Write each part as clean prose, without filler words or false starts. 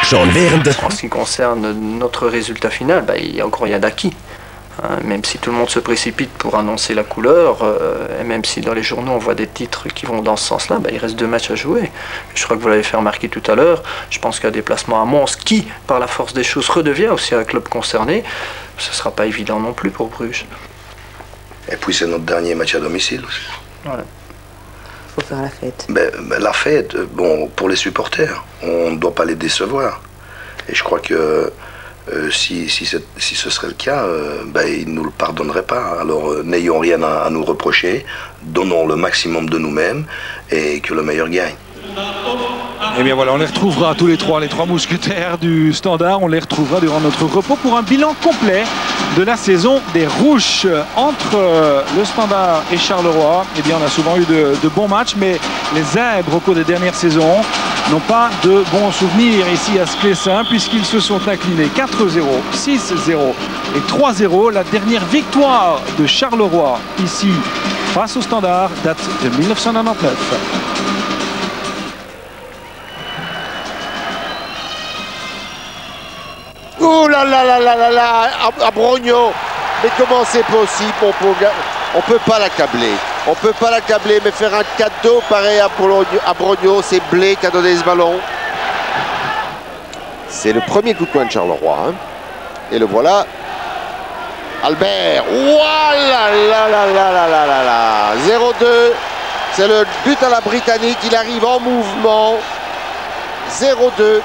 Schon während des... En ce qui concerne notre résultat final, il n'y a encore rien d'acquis. Même si tout le monde se précipite pour annoncer la couleur, et même si dans les journaux on voit des titres qui vont dans ce sens-là, il reste 2 matchs à jouer. Je crois que vous l'avez fait remarquer tout à l'heure. Je pense qu'un déplacement à Mons, qui par la force des choses redevient aussi un club concerné, ce ne sera pas évident non plus pour Bruges. Et puis c'est notre dernier match à domicile aussi. Voilà. Faut faire la fête. La fête, bon, pour les supporters, on ne doit pas les décevoir. Et je crois que si ce serait le cas, ils ne nous le pardonneraient pas. Alors n'ayons rien à nous reprocher, donnons le maximum de nous-mêmes et que le meilleur gagne. Et bien voilà, on les retrouvera tous les trois mousquetaires du Standard. On les retrouvera durant notre repos pour un bilan complet de la saison des Rouges. Entre le Standard et Charleroi, eh bien, on a souvent eu de bons matchs, mais les Zèbres au cours des dernières saisons n'ont pas de bons souvenirs ici à Sclessin, puisqu'ils se sont inclinés 4-0, 6-0 et 3-0. La dernière victoire de Charleroi ici face au Standard date de 1999. Ouh là là là là là là, à Brogno. Mais comment c'est possible, mon pauvre gars? On peut pas l'accabler. On peut pas l'accabler, mais faire un cadeau pareil à Brogno, c'est Blé qui a donné ce ballon. C'est le premier coup de poing de Charleroi. Hein. Et le voilà. Albert. Voilà là là là là là là là. 0-2. C'est le but à la Britannique. Il arrive en mouvement. 0-2.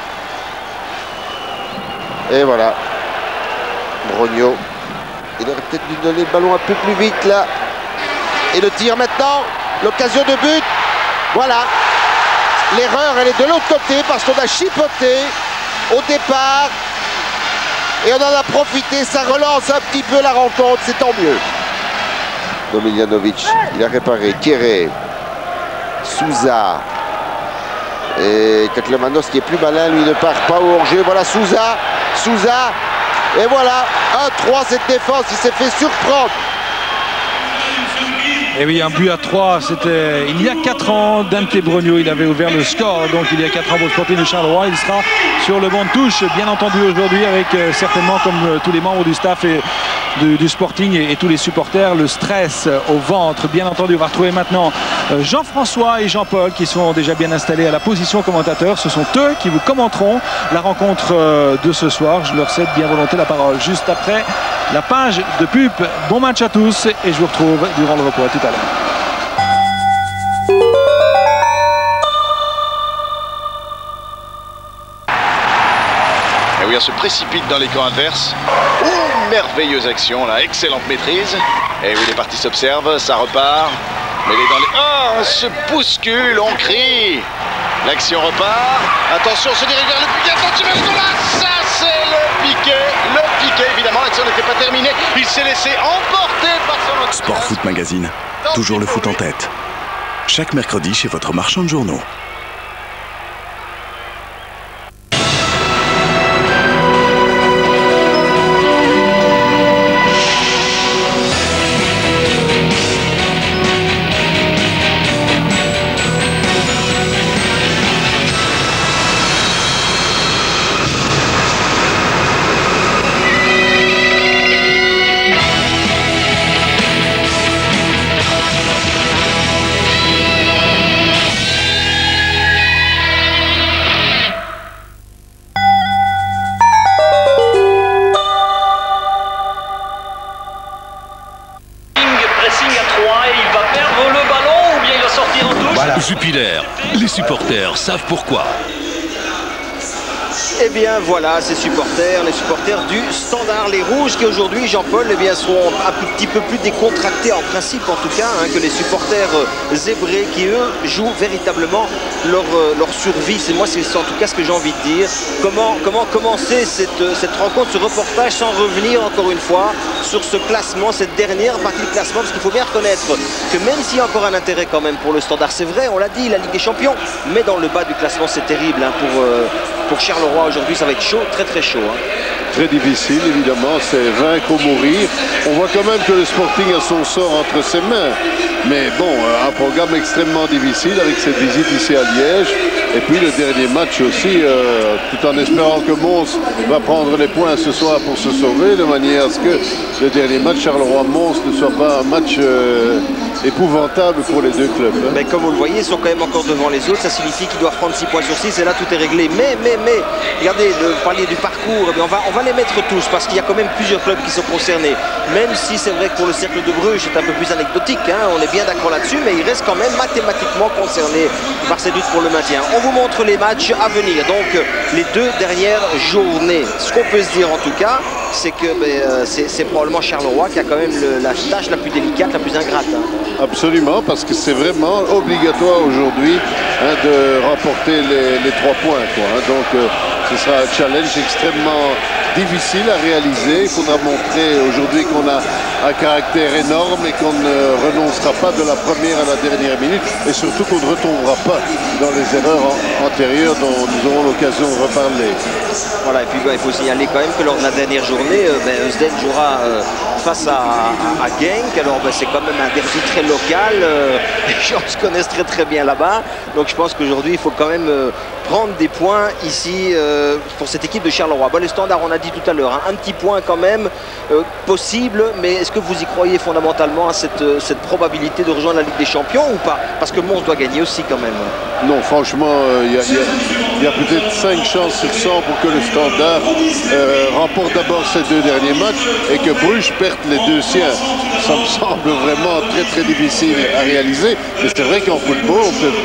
Et voilà, Brogno, il aurait peut-être dû donner le ballon un peu plus vite là. Et le tir maintenant, l'occasion de but. Voilà, l'erreur elle est de l'autre côté parce qu'on a chipoté au départ. Et on en a profité, ça relance un petit peu la rencontre, c'est tant mieux. Miljanovic, il a réparé, Kéré, Souza. Et Kaklamanos qui est plus malin, lui ne part pas au hors-jeu. Voilà Souza. Et voilà, 1-3 cette défense, il s'est fait surprendre. Et oui, un but à 3, c'était il y a 4 ans. Dante Brogno, il avait ouvert le score. Donc il y a 4 ans pour le Sporting de Charleroi. Il sera sur le banc de touche, bien entendu aujourd'hui, avec certainement comme tous les membres du staff et du Sporting et tous les supporters, le stress au ventre. Bien entendu, on va retrouver maintenant Jean-François et Jean-Paul qui sont déjà bien installés à la position commentateur. Ce sont eux qui vous commenteront la rencontre de ce soir. Je leur cède bien volontiers la parole juste après la page de pub. Bon match à tous et je vous retrouve durant le repos. À tout à l'heure. Et oui, on se précipite dans les camps adverses. Merveilleuse action là, excellente maîtrise. Et oui, les parties s'observent, ça repart. Mais il est dans les... Oh, on se bouscule, on crie. L'action repart. Attention, on se dirige vers le piqué. Attention, là, ça c'est le piqué. Le piqué, évidemment, l'action n'était pas terminée. Il s'est laissé emporter par son... Sport Foot Magazine, toujours le foot en tête. Chaque mercredi chez votre marchand de journaux. Jupiler, les supporters savent pourquoi. Eh bien voilà, ces supporters, les supporters du Standard, les Rouges qui aujourd'hui, Jean-Paul, eh bien, seront un petit peu plus décontractés en principe en tout cas que les supporters zébrés qui eux jouent véritablement leur survie. C'est moi, c'est en tout cas ce que j'ai envie de dire. Comment commencer cette rencontre, ce reportage sans revenir encore une fois sur ce classement, cette dernière partie du classement, parce qu'il faut bien reconnaître que même s'il y a encore un intérêt quand même pour le Standard, c'est vrai, on l'a dit, la Ligue des Champions, mais dans le bas du classement c'est terrible pour Charleroi aujourd'hui, ça va être chaud, très très chaud. très difficile, évidemment, c'est vaincre ou mourir. On voit quand même que le Sporting a son sort entre ses mains. Mais bon, un programme extrêmement difficile avec cette visite ici à Liège. Et puis le dernier match aussi, tout en espérant que Mons va prendre les points ce soir pour se sauver, de manière à ce que le dernier match Charleroi-Mons ne soit pas un match épouvantable pour les deux clubs. Hein. Mais comme vous le voyez, ils sont quand même encore devant les autres. Ça signifie qu'ils doivent prendre 6 points sur 6 et là tout est réglé. Mais, regardez, vous parliez du parcours, on va les mettre tous parce qu'il y a quand même plusieurs clubs qui sont concernés. Même si c'est vrai que pour le Cercle de Bruges, c'est un peu plus anecdotique, hein, on est bien d'accord là-dessus, mais ils restent quand même mathématiquement concernés par ces luttes pour le maintien. On vous montre les matchs à venir, donc les 2 dernières journées. Ce qu'on peut se dire en tout cas, c'est que c'est probablement Charleroi qui a quand même la tâche la plus délicate, la plus ingrate. Hein. Absolument, parce que c'est vraiment obligatoire aujourd'hui de remporter les 3 points. Quoi, hein. Donc ce sera un challenge extrêmement difficile à réaliser. Il faudra montrer aujourd'hui qu'on a un caractère énorme et qu'on ne renoncera pas de la première à la dernière minute et surtout qu'on ne retombera pas dans les erreurs antérieures dont nous aurons l'occasion de reparler. Voilà, et puis il faut signaler quand même que lors de la dernière journée, Eusden jouera face à Genk. Alors c'est quand même un derby très local, les gens se connaissent très bien là-bas. Donc je pense qu'aujourd'hui il faut quand même prendre des points ici pour cette équipe de Charleroi. Bon, les Standards, on a dit tout à l'heure, hein, un petit point quand même possible, mais est-ce que vous y croyez fondamentalement à cette probabilité de rejoindre la Ligue des Champions ou pas? Parce que Mons doit gagner aussi quand même. Non, franchement, il y a peut-être 5 chances sur 100 pour que le Standard remporte d'abord ces 2 derniers matchs et que Bruges perde les 2 siens. Ça me semble vraiment très difficile à réaliser. Mais c'est vrai qu'en football,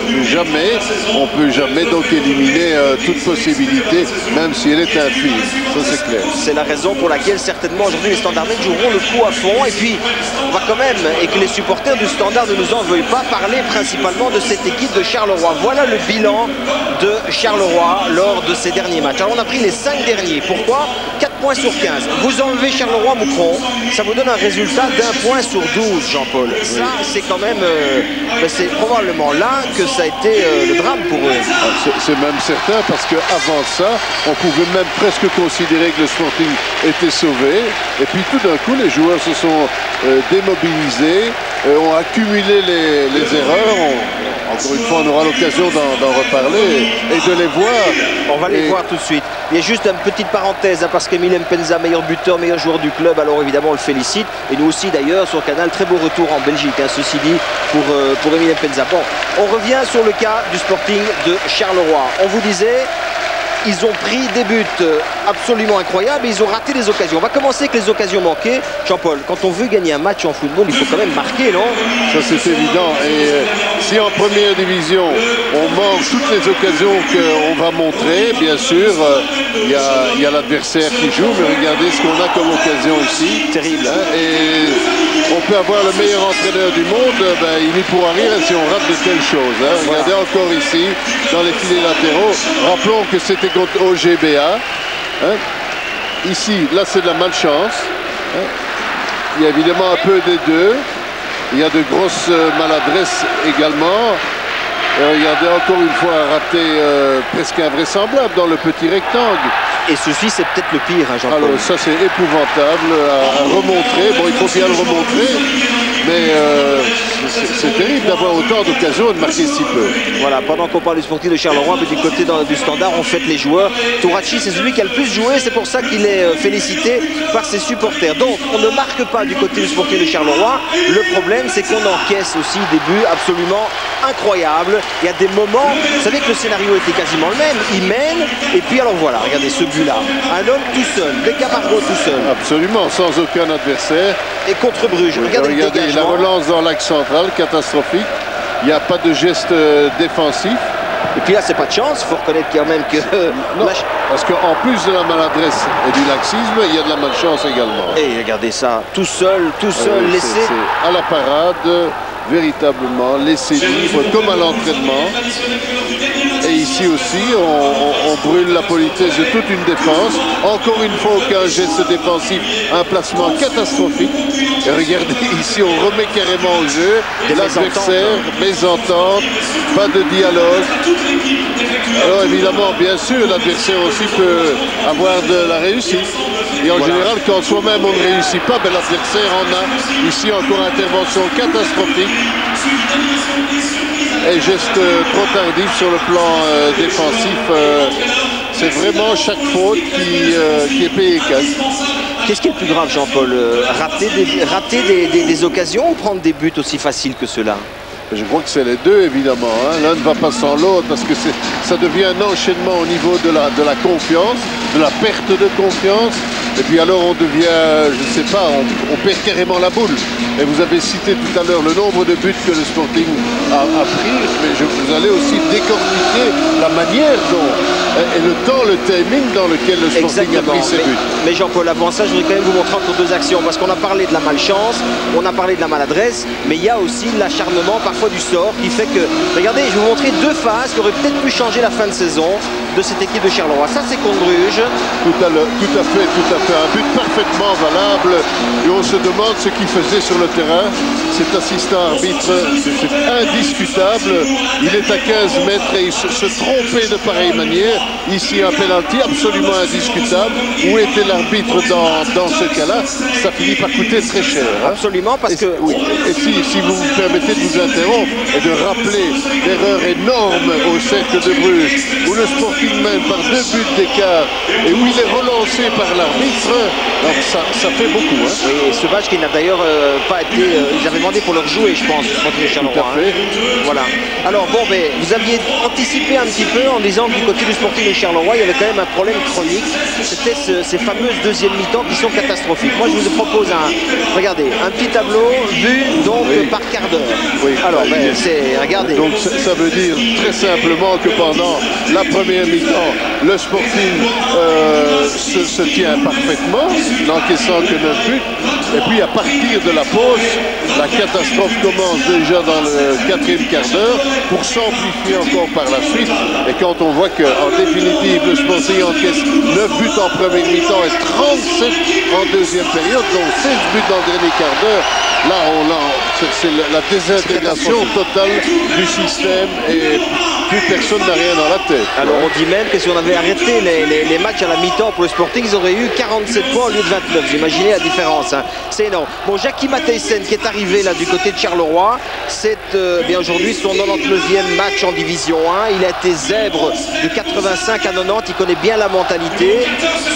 on peut jamais donc éliminer toute possibilité, même si elle est infime. Ça, c'est clair. C'est la raison pour laquelle certainement aujourd'hui les Standardais joueront le coup à fond. Et puis, on va quand même, et que les supporters du Standard ne nous en veuillent pas, parler principalement de cette équipe de Charleroi. Voilà le bilan de Charleroi lors de ces derniers matchs. Alors on a pris les 5 derniers. Pourquoi? 4 points sur 15. Vous enlevez Charleroi-Moucron, ça vous donne un résultat d'1 point sur 12, Jean-Paul. Ça, c'est quand même... c'est probablement là que ça a été le drame pour eux. C'est même certain parce qu'avant ça, on pouvait même presque considérer que le Sporting était sauvé. Et puis tout d'un coup, les joueurs se sont démobilisés, ont accumulé les erreurs. Encore une fois, on aura l'occasion d'en reparler et de les voir. On va les voir tout de suite. Il y a juste une petite parenthèse, hein, parce qu'Emile Mpenza, meilleur buteur, meilleur joueur du club, alors évidemment on le félicite. Et nous aussi d'ailleurs sur Canal, très beau retour en Belgique, hein, ceci dit, pour Emile Mpenza. Bon, on revient sur le cas du Sporting de Charleroi. On vous disait... Ils ont pris des buts absolument incroyables et ils ont raté des occasions. On va commencer avec les occasions manquées. Jean-Paul, quand on veut gagner un match en football, il faut quand même marquer, non? Ça, c'est évident. Et si en première division, on manque toutes les occasions qu'on va montrer, bien sûr, il y a l'adversaire qui joue, mais regardez ce qu'on a comme occasion ici. Terrible. Et on peut avoir le meilleur entraîneur du monde, il n'y pourra rien si on rate de telles choses. Hein. Voilà. Regardez encore ici, dans les filets latéraux. Rappelons que c'était contre OGBA. Hein. Ici, là, c'est de la malchance. Hein. Il y a évidemment un peu des deux. Il y a de grosses maladresses également. Et regardez encore une fois un raté presque invraisemblable dans le petit rectangle. Et ceci, c'est peut-être le pire, hein, Jean-Paul. Alors ça, c'est épouvantable à remontrer. Bon, il faut bien le remontrer, mais c'est terrible d'avoir autant d'occasions de marquer si peu. Voilà, pendant qu'on parle du Sporting de Charleroi, du côté du Standard, on fête les joueurs. Tourachi, c'est celui qui a le plus joué, c'est pour ça qu'il est félicité par ses supporters. Donc, on ne marque pas du côté du Sporting de Charleroi. Le problème, c'est qu'on encaisse aussi des buts absolument incroyables. Il y a des moments, vous savez que le scénario était quasiment le même. Il mène, et puis alors voilà, regardez ce but-là. Un homme tout seul, Beckham tout seul. Absolument, sans aucun adversaire. Et contre Bruges, regardez le dégagement. La relance dans l'axe central, catastrophique. Il n'y a pas de geste défensif. Et puis là, c'est pas de chance, il faut reconnaître quand même que... Non, parce qu'en plus de la maladresse et du laxisme, il y a de la malchance également. Et regardez ça, tout seul, laissé... C'est à la parade. véritablement laissé libre comme à l'entraînement. Et ici aussi, on brûle la politesse de toute une défense. Encore une fois, aucun geste défensif, un placement catastrophique. Et regardez, ici, on remet carrément au jeu l'adversaire, mésentente, pas de dialogue. Alors évidemment, bien sûr, l'adversaire aussi peut avoir de la réussite. Et en général, quand soi-même on ne réussit pas, ben, l'adversaire en a. Ici, encore intervention catastrophique. Et geste trop tardif sur le plan défensif. C'est vraiment chaque faute qui est payée cash. Qu'est-ce qui est le plus grave, Jean-Paul? Rater des occasions ou prendre des buts aussi faciles que ceux-là? Je crois que c'est les deux, évidemment. Hein. L'un ne va pas sans l'autre parce que ça devient un enchaînement au niveau de la confiance, de la perte de confiance. Et puis alors on devient, je ne sais pas, on perd carrément la boule. Et vous avez cité tout à l'heure le nombre de buts que le Sporting a pris, mais vous allez aussi décortiquer la manière dont, et le temps, le timing dans lequel le Sporting a pris ses buts. Mais Jean-Paul, avant ça, je voudrais quand même vous montrer encore deux actions, parce qu'on a parlé de la malchance, on a parlé de la maladresse, mais il y a aussi l'acharnement parfois du sort qui fait que, regardez, je vais vous montrer deux phases qui auraient peut-être pu changer la fin de saison de cette équipe de Charleroi. Ça, c'est contre Bruges. Tout à fait. Un but parfaitement valable. Et on se demande ce qu'il faisait sur le terrain. Cet assistant arbitre, c'est indiscutable. Il est à 15 mètres et il se trompait de pareille manière. Ici, un penalty absolument indiscutable. Où était l'arbitre dans ce cas-là? Ça finit par coûter très cher. Hein? Absolument, parce que... Oui. Et si vous me permettez de vous interrompre et de rappeler l'erreur énorme au cercle de Bruges, où le Sporting mène par 2 buts d'écart et où il est relancé par l'arbitre. Donc ça fait beaucoup. Hein. Oui, ce match qui n'a d'ailleurs pas été... ils avaient demandé pour leur jouer, je pense, contre les Charleroi. Hein. Voilà. Alors bon, mais vous aviez anticipé un petit peu en disant que du côté du Sporting de Charleroi, il y avait quand même un problème chronique. C'était ces fameuses deuxième mi-temps qui sont catastrophiques. Moi, je vous propose regardez, un petit tableau vu donc par quart d'heure. Oui. Alors, regardez. Donc ça veut dire très simplement que pendant la première mi-temps, le Sporting se tient parfaitement, n'encaissant que 9 buts. Et puis à partir de la pause, la catastrophe commence déjà dans le 4e quart d'heure pour s'amplifier encore par la suite. Et quand on voit qu'en définitive, le Sporting encaisse 9 buts en première mi-temps et 37 en deuxième période, donc 16 buts dans le dernier quart d'heure, là c'est la désintégration totale du système et plus personne n'a rien dans la tête. Alors on dit même que si on avait arrêté les matchs à la mi-temps pour le Sporting, ils auraient eu 47 points au lieu de 29. Vous imaginez la différence, hein. C'est énorme. Bon, Jackie Matthijssen qui est arrivé là du côté de Charleroi, c'est bien aujourd'hui son 99e match en division 1. Il a été zèbre de 85 à 90, il connaît bien la mentalité.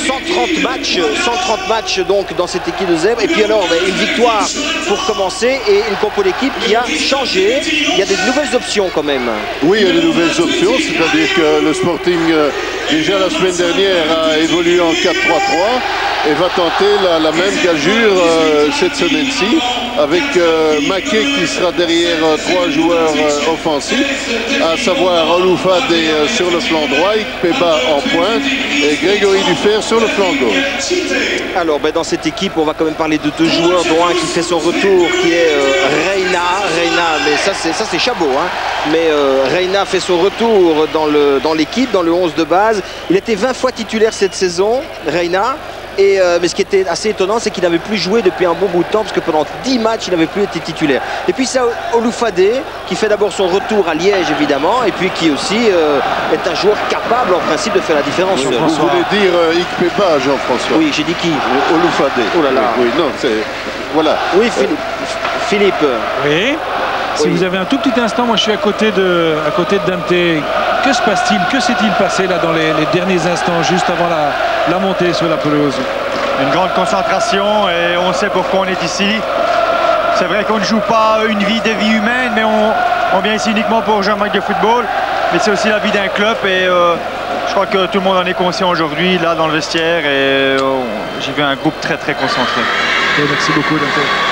130 matchs donc dans cette équipe de zèbre. Et puis alors une victoire pour commencer et une compo d'équipe qui a changé. Il y a des nouvelles options quand même. Oui, il y a des nouvelles options, c'est-à-dire que le Sporting déjà la semaine dernière a évolué en 4-3-3 et va tenter la même gageure cette semaine-ci avec Maquet qui sera derrière 3 joueurs offensifs, à savoir Oloufade sur le flanc droit, Ikpeba en pointe et Grégory Dufer sur le flanc gauche. Alors dans cette équipe, on va quand même parler de 2 joueurs, dont un qui fait son retour, qui est Reina, mais ça c'est Chabot, hein. Mais Reina fait son retour dans l'équipe, dans le 11 de base. Il était 20 fois titulaire cette saison, Reina. Mais ce qui était assez étonnant, c'est qu'il n'avait plus joué depuis un bon bout de temps, parce que pendant 10 matchs, il n'avait plus été titulaire. Et puis ça, Oloufade, qui fait d'abord son retour à Liège, évidemment, et puis qui aussi est un joueur capable, en principe, de faire la différence. Vous voulez dire Ikpeba, Jean-François? Oui, j'ai dit qui? Oloufade. Oh là là. Oui, non, c'est... Voilà. Oui, Philippe. Oui. Si vous avez un tout petit instant, moi je suis à côté de Dante. Que se passe-t-il? Que s'est-il passé là dans les derniers instants, juste avant la montée sur la pelouse? Une grande concentration et on sait pourquoi on est ici. C'est vrai qu'on ne joue pas une vie de vie humaine, mais on vient ici uniquement pour jouer un match de football. Mais c'est aussi la vie d'un club et je crois que tout le monde en est conscient aujourd'hui, là dans le vestiaire. Et j'ai vu un groupe très très concentré. Okay, merci beaucoup, Dante.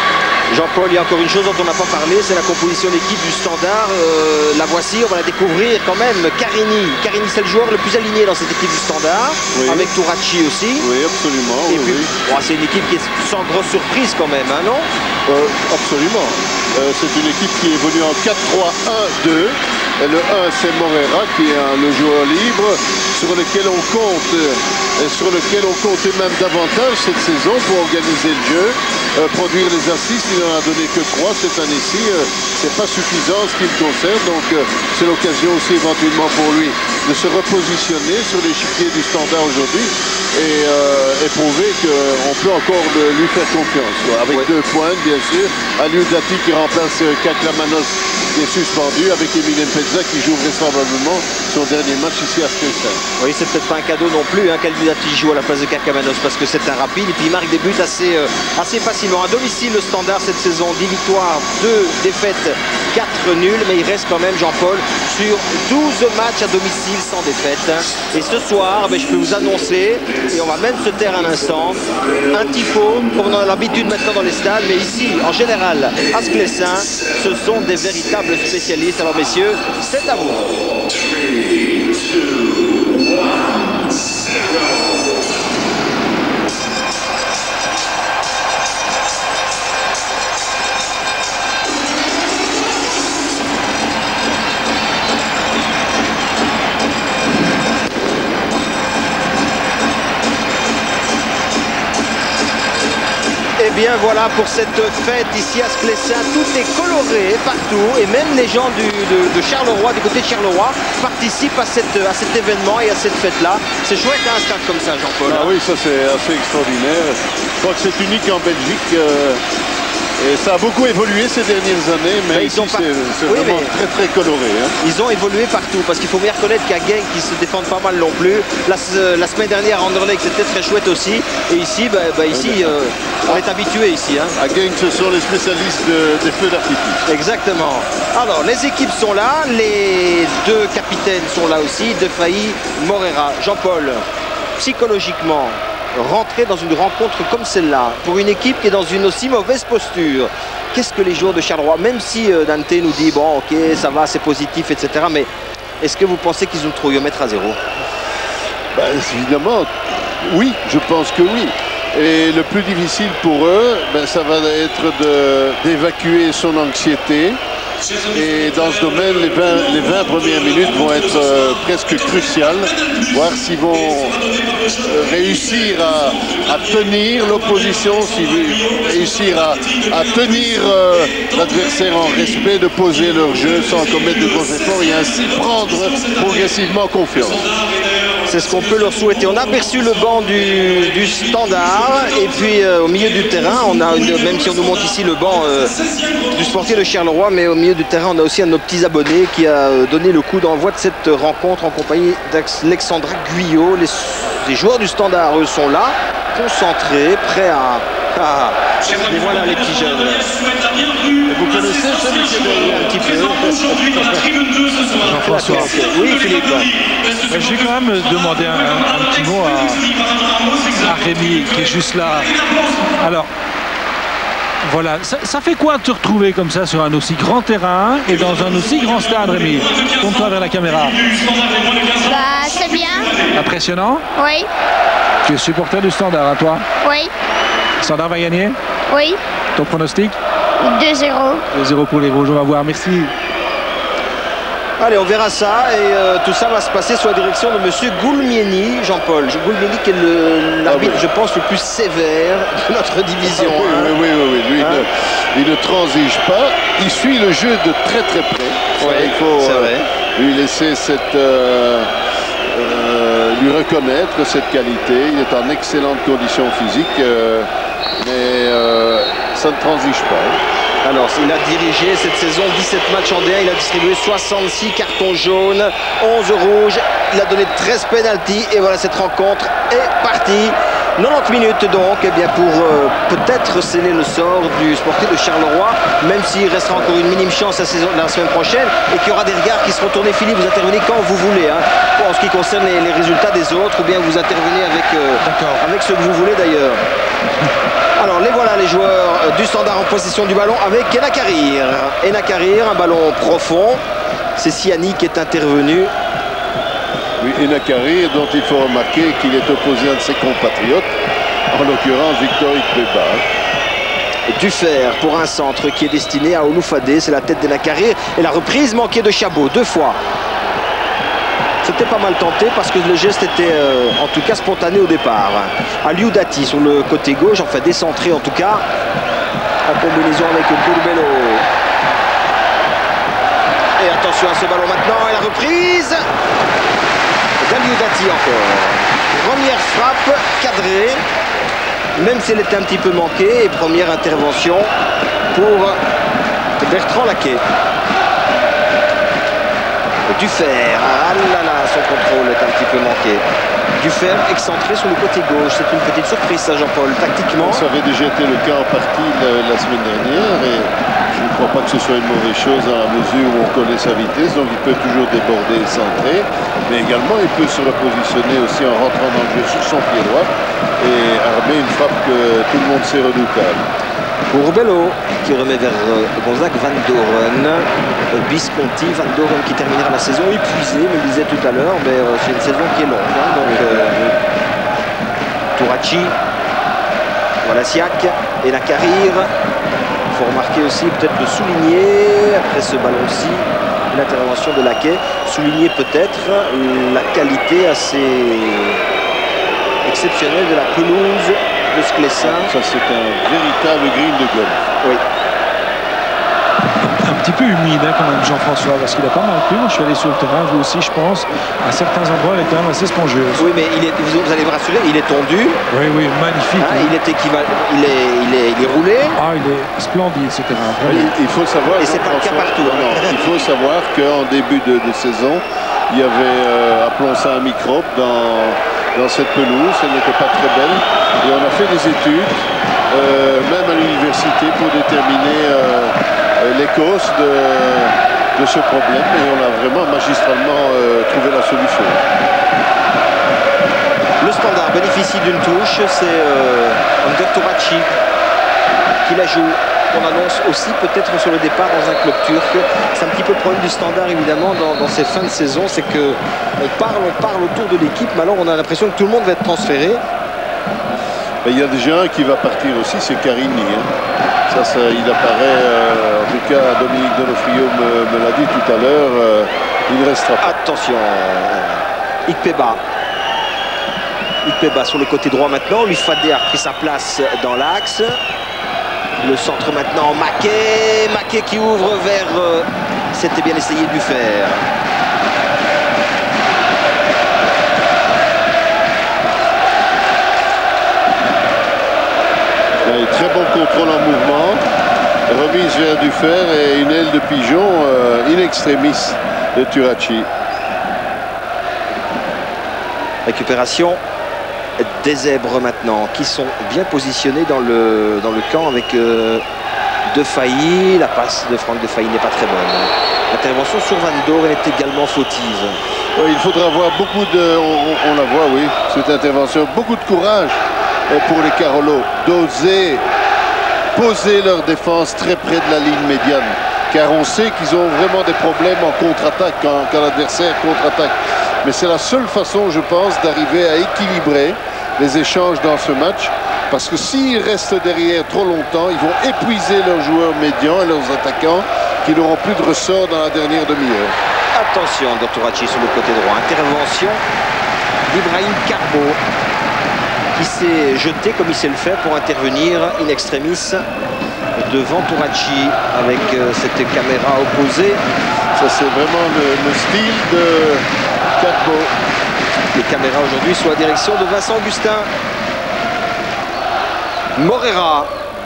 Jean-Paul, il y a encore une chose dont on n'a pas parlé, c'est la composition d'équipe du Standard. La voici, on va la découvrir quand même. Carini, c'est le joueur le plus aligné dans cette équipe du Standard, oui. Avec Tourachi aussi. Oui, absolument. Et puis, oui. Bon, c'est une équipe qui est sans grosse surprise quand même, hein, non? Absolument. C'est une équipe qui évolue en 4-3-1-2. Et le 1, c'est Morera qui est le joueur libre sur lequel on compte et sur lequel on comptait même davantage cette saison pour organiser le jeu, produire les assists. Il n'en a donné que 3 cette année-ci. C'est pas suffisant en ce qui le concerne. Donc c'est l'occasion aussi éventuellement pour lui de se repositionner sur l'échiquier du Standard aujourd'hui et prouver qu'on peut encore lui faire confiance. Avec 2 points, bien sûr. Aliou Dati qui remplace Kaklamanos qui est suspendu, avec Emile Mpedza qui joue vraisemblablement son dernier match ici à Sclessin. Oui, c'est peut-être pas un cadeau non plus qu'Aliou Dati joue à la place de Kaklamanos parce que c'est un rapide et puis il marque des buts assez facilement. À domicile, le Standard cette saison, 10 victoires, 2 défaites, 4 nuls, mais il reste quand même, Jean-Paul, sur 12 matchs à domicile sans défaite. Et ce soir, je peux vous annoncer, et on va même se taire un instant, un tifo, comme on a l'habitude maintenant dans les stades, mais ici, en général, à Sclessin, ce sont des véritables spécialistes. Alors messieurs, c'est à vous. Et bien voilà pour cette fête ici à Sclessin, tout est coloré partout et même les gens de Charleroi, du côté de Charleroi, participent à cet événement et à cette fête-là. C'est chouette un stade comme ça, Jean-Paul. Ah oui, ça c'est assez extraordinaire. Je crois que c'est unique en Belgique. Et ça a beaucoup évolué ces dernières années, mais ici c'est vraiment très coloré. Hein. Ils ont évolué partout, parce qu'il faut bien reconnaître qu'à Genk, ils se défendent pas mal non plus. La semaine dernière à Anderlecht, c'était très chouette aussi. Et ici, on est habitué ici. Hein. À Genk, ce sont les spécialistes des feux d'artifice. Exactement. Alors, les équipes sont là, les 2 capitaines sont là aussi, Defailly, Morera. Jean-Paul, psychologiquement, rentrer dans une rencontre comme celle-là, pour une équipe qui est dans une aussi mauvaise posture, qu'est-ce que les joueurs de Charleroi, même si Dante nous dit, bon ok, ça va, c'est positif, etc., mais est-ce que vous pensez qu'ils ont trop eu à mettre à 0? Évidemment, oui, je pense que oui. Et le plus difficile pour eux, ça va être d'évacuer son anxiété. Et dans ce domaine, les 20 premières minutes vont être presque cruciales. Voir s'ils vont réussir à tenir l'opposition, s'ils vont réussir à tenir l'adversaire en respect, de poser leur jeu sans commettre de gros efforts et ainsi prendre progressivement confiance. C'est ce qu'on peut leur souhaiter. On a aperçu le banc du Standard et puis au milieu du terrain, on a même si on nous montre ici le banc du Sportif de Charleroi, mais au milieu du terrain, on a aussi un de nos petits abonnés qui a donné le coup d'envoi de cette rencontre en compagnie d'Alexandra Guyot. Les joueurs du Standard, eux, sont là, concentrés, prêts à... Et voilà les petits jeunes. Et vous connaissez celui qui est derrière un petit peu Jean-François. Oui, Philippe. Je vais quand même demander un petit mot à Rémi qui est juste là. Alors, voilà, ça fait quoi de te retrouver comme ça sur un aussi grand terrain et dans un aussi grand stade, Rémi? Tourne-toi vers la caméra. C'est bien. Impressionnant? Oui. Tu es supporter du Standard, à toi? Oui. Standard va gagner? Oui. Ton pronostic? 2-0. 2-0 pour les Rouges, on va voir, merci. Allez, on verra ça et tout ça va se passer sous la direction de monsieur Goulmieni, Jean-Paul. Goulmieni qui est l'arbitre, je pense, le plus sévère de notre division. Oui. Lui, il ne transige pas. Il suit le jeu de très près. Oui, il faut lui laisser lui reconnaître cette qualité. Il est en excellente condition physique, mais ça ne transige pas. Alors, il a dirigé cette saison 17 matchs en D1, il a distribué 66 cartons jaunes, 11 rouges, il a donné 13 pénaltys et voilà, cette rencontre est partie. 90 minutes donc eh bien pour peut-être sceller le sort du Sportif de Charleroi, même s'il restera encore une minime chance la semaine prochaine et qu'il y aura des regards qui seront tournés. Philippe, vous intervenez quand vous voulez, hein, en ce qui concerne les résultats des autres, ou bien vous intervenez avec ce que vous voulez d'ailleurs. Alors les voilà les joueurs du Standard en possession du ballon avec Ena Karir. Ena Karir, un ballon profond. C'est Siani qui est intervenu. Oui, Ena Karir, dont il faut remarquer qu'il est opposé à un de ses compatriotes, en l'occurrence Victor Ikpeba. Dufer pour un centre qui est destiné à Oloufadé, c'est la tête d'Ena Karir. Et la reprise manquée de Chabot, 2 fois. C'était pas mal tenté parce que le geste était en tout cas spontané au départ. Aliou Dati sur le côté gauche, enfin décentré en tout cas, en combinaison avec Bourbello. Et attention à ce ballon maintenant, et la reprise d'Aliou Dati encore. Première frappe cadrée, même si elle était un petit peu manquée, et première intervention pour Bertrand Laquet. Dufer, ah là là, son contrôle est un petit peu manqué. Dufer excentré sur le côté gauche, c'est une petite surprise ça Jean-Paul, tactiquement. Ça avait déjà été le cas en partie la semaine dernière et je ne crois pas que ce soit une mauvaise chose à la mesure où on connaît sa vitesse, donc il peut toujours déborder et centrer, mais également il peut se repositionner aussi en rentrant dans le jeu sur son pied droit et armer une frappe que tout le monde sait redoutable. Pour Bello qui remet vers Gonzague Van Doren, Visconti, Van Doren qui terminera la saison épuisé, me le disait tout à l'heure, mais c'est une saison qui est longue. Hein, donc Tourachi, voilà Siak et la Karir. Il faut remarquer aussi, peut-être le souligner, après ce ballon-ci, l'intervention de Laquet, souligner peut-être la qualité assez exceptionnelle de la pelouse de Sclessin. Ça c'est un véritable green de golf. Oui. Un petit peu humide hein, quand même Jean-François, parce qu'il a pas mal plu. Moi je suis allé sur le terrain, vous aussi je pense. À certains endroits elle est quand même assez spongieuse. Oui mais vous allez me rassurer, il est tendu. Oui, oui, magnifique. Hein, il est équivalent, il est roulé. Ah il est splendide ce terrain. Il faut savoir. Et c'est pas le cas partout. Non, il faut savoir qu'en début de saison, il y avait, appelons ça un microbe dans cette pelouse, elle n'était pas très belle et on a fait des études même à l'université pour déterminer les causes de ce problème et on a vraiment magistralement trouvé la solution. Le Standard bénéficie d'une touche, c'est Önder Tourachi qui la joue. On annonce aussi peut-être sur le départ dans un club turc. C'est un petit peu le problème du Standard évidemment dans ces fins de saison, c'est que on parle autour de l'équipe, mais alors on a l'impression que tout le monde va être transféré. Il y a déjà un qui va partir aussi, c'est Carini. Hein. Ça, il apparaît, en tout cas Dominique Donofrio me l'a dit tout à l'heure, il ne restera pas. Attention, Ikpeba sur le côté droit maintenant, Oloufadé a pris sa place dans l'axe. Le centre maintenant, Maquet qui ouvre vers... C'était bien essayé de faire. Très bon contrôle en mouvement. Remise vers Dufer et une aile de pigeon in extremis de Tourachi. Récupération des zèbres maintenant qui sont bien positionnés dans le camp avec Defailly. La passe de Franck Defailly n'est pas très bonne. L'intervention sur Van Doren est également fautive. Oui, il faudra avoir beaucoup de... On la voit, oui, cette intervention. Beaucoup de courage pour les Carolo d'oser poser leur défense très près de la ligne médiane. Car on sait qu'ils ont vraiment des problèmes en contre-attaque quand l'adversaire contre-attaque. Mais c'est la seule façon, je pense, d'arriver à équilibrer les échanges dans ce match. Parce que s'ils restent derrière trop longtemps, ils vont épuiser leurs joueurs médians et leurs attaquants qui n'auront plus de ressort dans la dernière demi-heure. Attention, Tourachi sur le côté droit. Intervention d'Ibrahim Carbo qui s'est jeté comme il sait le faire pour intervenir in extremis devant Tourachi avec cette caméra opposée. Ça c'est vraiment le style de Carbo. Les caméras aujourd'hui sous la direction de Vincent Augustin. Morera.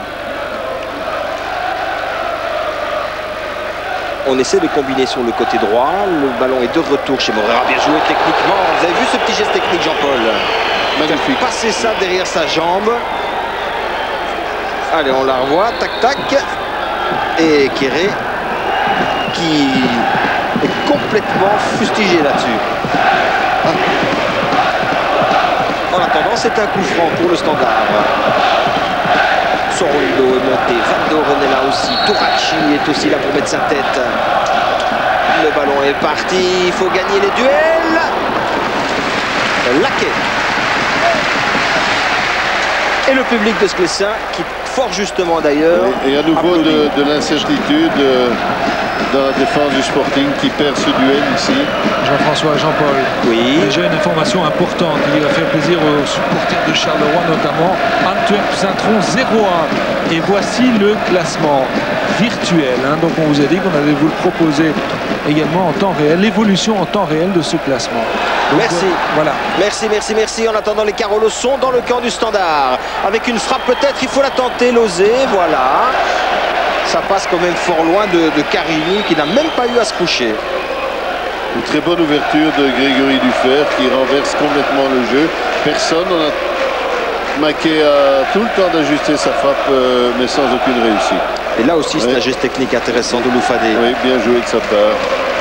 On essaie de combiner sur le côté droit. Le ballon est de retour chez Morera. Bien joué techniquement. Vous avez vu ce petit geste technique, Jean-Paul? Magnifique. Passer ça derrière sa jambe. Allez, on la revoit. Tac, tac. Et Kéré qui est complètement fustigé là-dessus. En attendant, c'est un coup franc pour le Standard. Sorondo est monté. Van Doren est là aussi. Tourachi est aussi là pour mettre sa tête. Le ballon est parti. Il faut gagner les duels. Laquet. Et le public de Sclessin qui, fort justement d'ailleurs, et à nouveau de l'incertitude dans la défense du Sporting qui perd ce duel ici. Jean-François, Jean-Paul. Oui. Déjà une information importante qui va faire plaisir aux supporters de Charleroi notamment. Antwerp-Saint-Tron 0-1. Et voici le classement virtuel. Donc on vous a dit qu'on allait vous le proposer également en temps réel, l'évolution en temps réel de ce classement. Donc, merci. Voilà. Merci, merci, merci. En attendant, les Carolos sont dans le camp du Standard. Avec une frappe peut-être, il faut la tenter, l'oser. Voilà. Ça passe quand même fort loin de Carini qui n'a même pas eu à se coucher. Une très bonne ouverture de Grégory Dufer qui renverse complètement le jeu. Personne, on a Maquet a tout le temps d'ajuster sa frappe mais sans aucune réussite. Et là aussi c'est un geste technique intéressant de Loufadé. Oui, bien joué de sa part.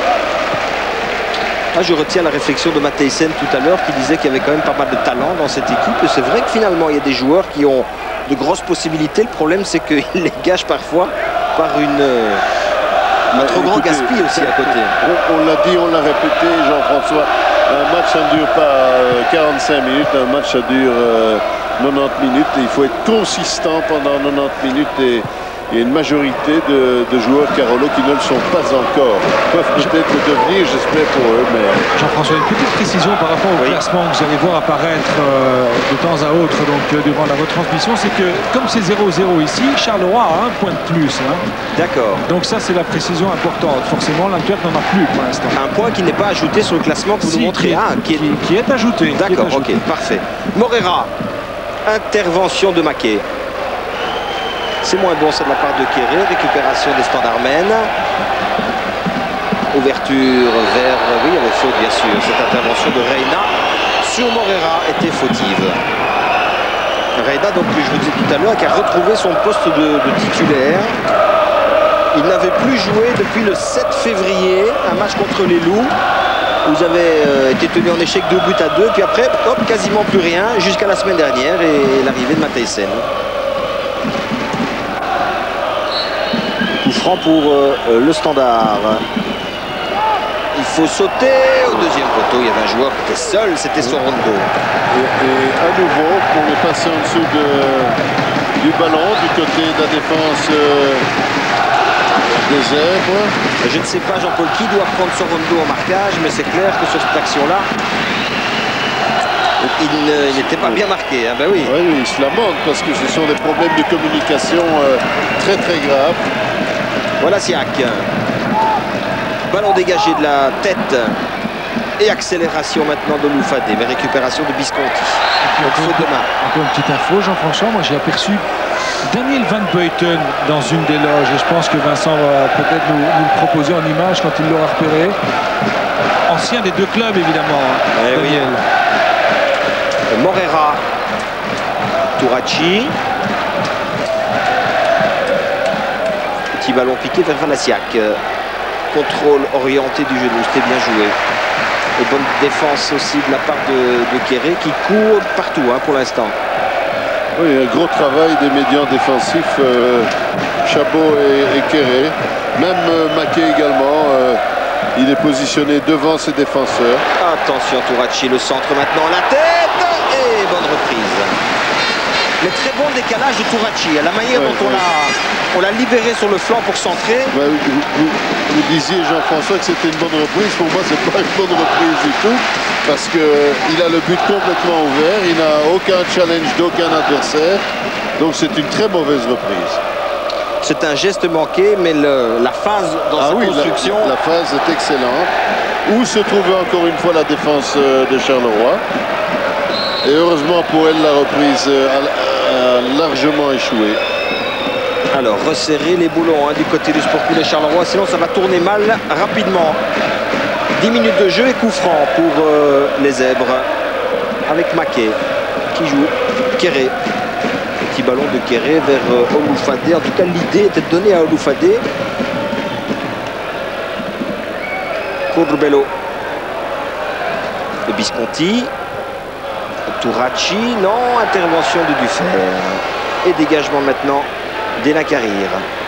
Là, je retiens la réflexion de Matthijsen tout à l'heure qui disait qu'il y avait quand même pas mal de talent dans cette équipe. Et c'est vrai que finalement il y a des joueurs qui ont de grosses possibilités. Le problème c'est qu'ils les gâchent parfois par un trop grand gaspille aussi à côté. On l'a dit, on l'a répété, Jean-François. Un match, ça ne dure pas 45 minutes. Un match, ça dure 90 minutes. Et il faut être consistant pendant 90 minutes. Et il y a une majorité de joueurs Carolo qui ne le sont pas encore. Ils peuvent peut-être le devenir, j'espère pour eux. Mais... Jean-François, une petite précision par rapport au classement que vous allez voir apparaître de temps à autre durant la retransmission, c'est que comme c'est 0-0 ici, Charleroi a un point de plus. D'accord. Donc ça, c'est la précision importante. Forcément, l'Antwerp n'en a plus pour l'instant. Un point qui n'est pas ajouté sur le classement que vous nous montrez. Qui est ajouté. D'accord, ok, parfait. Morera, intervention de Maquet. C'est moins bon, c'est de la part de Kéré. Récupération des Standardmen. Ouverture vers... Oui, il y avait faute, bien sûr. Cette intervention de Reina sur Morera était fautive. Reina, donc, je vous disais tout à l'heure, qui a retrouvé son poste de titulaire. Il n'avait plus joué depuis le 7 février, un match contre les Loups. Vous avez été tenu en échec 2-2. Puis après, hop, quasiment plus rien, jusqu'à la semaine dernière et l'arrivée de Matthijsen. Coup franc pour le Standard. Il faut sauter au deuxième poteau. Il y avait un joueur qui était seul, c'était Sorondo. Et à nouveau, pour le passer en dessous du ballon, du côté de la défense des Zèbres. Je ne sais pas, Jean-Paul, qui doit prendre Sorondo en marquage, mais c'est clair que sur cette action-là, il n'était pas bien marqué. Hein, ben oui. Oui, il se lamente parce que ce sont des problèmes de communication très très graves. Voilà Siak. Ballon dégagé de la tête. Et accélération maintenant de Loufadé. Mais récupération de Visconti. Encore une petite info, Jean-François. Moi, j'ai aperçu Daniel Van Buiten dans une des loges. Et je pense que Vincent va peut-être nous le proposer en image quand il l'aura repéré. Ancien des deux clubs, évidemment. Daniel. Oui. Morera. Tourachi. Petit ballon piqué vers Vanasiak. Contrôle orienté du genou, c'était bien joué. Et bonne défense aussi de la part de Kéré qui court partout pour l'instant. Oui, un gros travail des médians défensifs, Chabot et Kéré. Même Maquet également, il est positionné devant ses défenseurs. Attention Tourachi, le centre maintenant, la tête et bonne reprise. Mais très bon décalage de Tourachi, à la manière dont on l'a libéré sur le flanc pour centrer. Vous disiez, Jean-François, que c'était une bonne reprise. Pour moi, c'est pas une bonne reprise du tout. Parce qu'il a le but complètement ouvert. Il n'a aucun challenge d'aucun adversaire. Donc c'est une très mauvaise reprise. C'est un geste manqué, mais la phase dans sa construction... La phase est excellente. Où se trouvait encore une fois la défense de Charleroi. Et heureusement pour elle, la reprise a largement échoué. Alors, resserrer les boulons du côté du Sporting de Charleroi, sinon ça va tourner mal rapidement. 10 minutes de jeu et coup franc pour les Zèbres avec Maquet. qui joue. Kéré. Petit ballon de Kéré vers Oloufadé. En tout cas, l'idée était de donner à Oloufadé. Courbello. De Visconti. Touracci. Non, intervention de Dufer. Et dégagement maintenant d'Enakarir.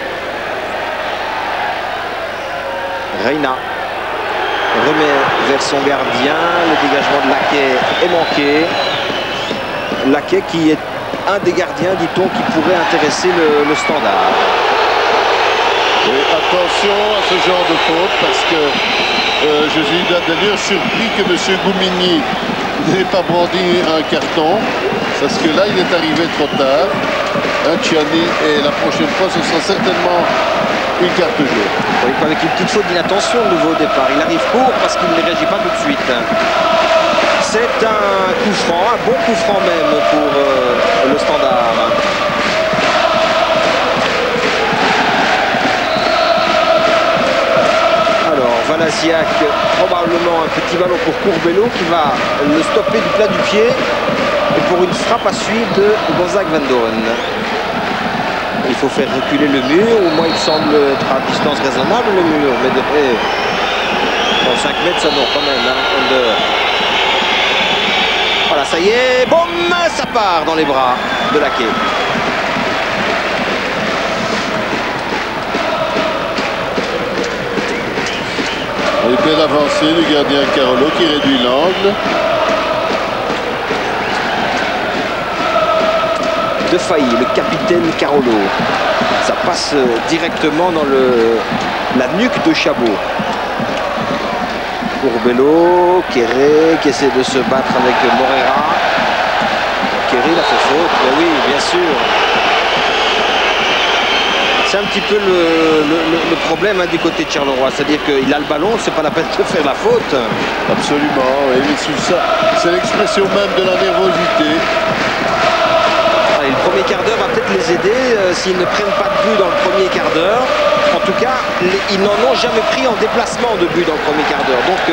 Reina remet vers son gardien. Le dégagement de Laquet est manqué. Laquet qui est un des gardiens, dit-on, qui pourrait intéresser le Standard. Et attention à ce genre de faute parce que je suis d'ailleurs surpris que M. Goumigny n'ait pas brandi un carton. Parce que là, il est arrivé trop tard. Tchiani, et la prochaine fois, ce sera certainement une carte jaune. Oui, avec une petite faute d'inattention de nouveau au départ. Il arrive court parce qu'il ne réagit pas tout de suite. C'est un coup franc, un bon coup franc même pour le Standard. Alors, Valasiak, probablement un petit ballon pour Courbello qui va le stopper du plat du pied. Et pour une frappe à suivre de Gonzague Van Doren. Il faut faire reculer le mur, au moins il semble être à distance raisonnable le mur, mais dans 5 mètres ça non quand même, hein, Voilà, ça y est, boum, ça part dans les bras de Laquet. Et belle avancée du gardien Carolo qui réduit l'angle. De Failly, le capitaine Carolo. Ça passe directement dans la nuque de Chabot. Courbello, Kéré qui essaie de se battre avec Morera. Kéré, il a fait faute, mais oui, bien sûr. C'est un petit peu le problème du côté de Charleroi, c'est-à-dire qu'il a le ballon, c'est pas la peine de faire la faute. Absolument, oui, mais c'est l'expression même de la nervosité. Le premier quart d'heure va peut-être les aider s'ils ne prennent pas de but dans le premier quart d'heure. En tout cas, ils n'en ont jamais pris en déplacement de but dans le premier quart d'heure. Donc,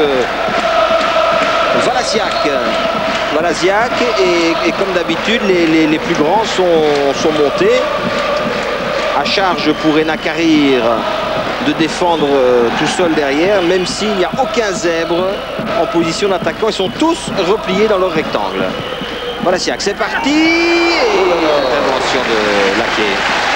Valasiak et comme d'habitude, les plus grands sont montés. À charge pour Enakarir de défendre tout seul derrière, même s'il n'y a aucun zèbre en position d'attaquant. Ils sont tous repliés dans leur rectangle. Voilà, c'est parti. Et l'intervention de Laquet.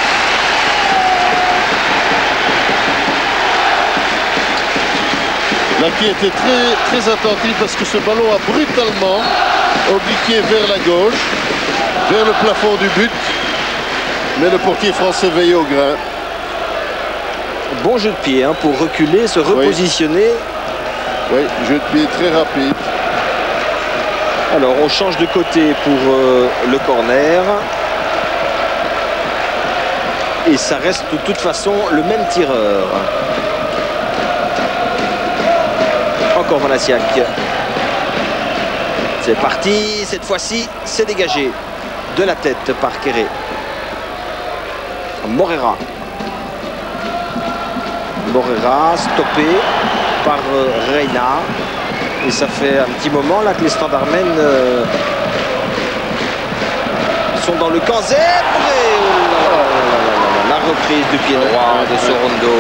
Laquet était très attentif parce que ce ballon a brutalement obliqué vers la gauche, vers le plafond du but. Mais le portier français veille au grain. Bon jeu de pied hein, pour reculer, se repositionner. Oui, jeu de pied très rapide. Alors on change de côté pour le corner. Et ça reste de toute façon le même tireur. Encore Valasiak. C'est parti, cette fois-ci c'est dégagé de la tête par Kéré. Morera. Morera stoppé par Reina. Et ça fait un petit moment là que les Standardmen sont dans le camp zèbre. La reprise du pied droit de Sorondo.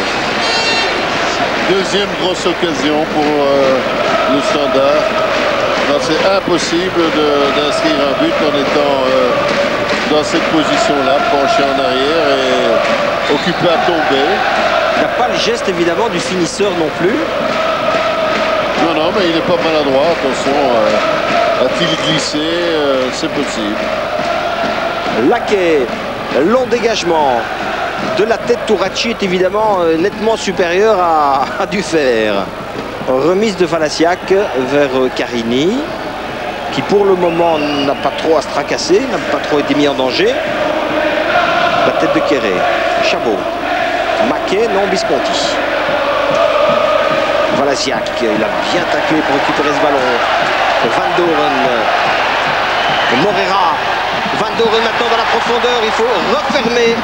Deuxième grosse occasion pour le Standard. C'est impossible d'inscrire un but en étant dans cette position-là, penché en arrière et occupé à tomber. Il n'a pas le geste évidemment du finisseur non plus. Non, mais il n'est pas maladroit, attention. A-t-il glissé? C'est possible. Laquet, long dégagement de la tête. Touracci est évidemment nettement supérieur à Dufer. Remise de Valasiak vers Carini, qui pour le moment n'a pas trop à se tracasser, n'a pas trop été mis en danger. La tête de Kéré. Chabot. Maquet, non, Visconti. Valasiak, il a bien taclé pour récupérer ce ballon. Van Doren. Morera. Van Doren maintenant dans la profondeur, il faut refermer.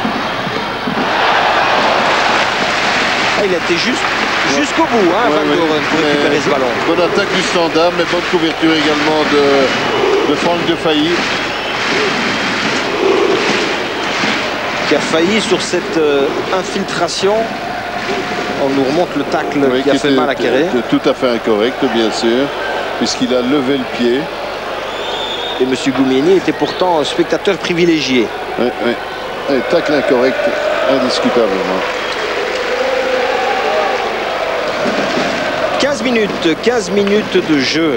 Ah, il a été jusqu'au bout, hein, Van Doren, pour récupérer ce ballon. Bonne attaque du Standard, mais bonne couverture également de Franck de Failly. Qui a failli sur cette infiltration. On nous remonte le tacle qui a fait mal à Kéré. Tout à fait incorrect, bien sûr, puisqu'il a levé le pied. Et M. Goumieni était pourtant un spectateur privilégié. Oui, oui. Et tacle incorrect, indiscutablement. 15 minutes de jeu.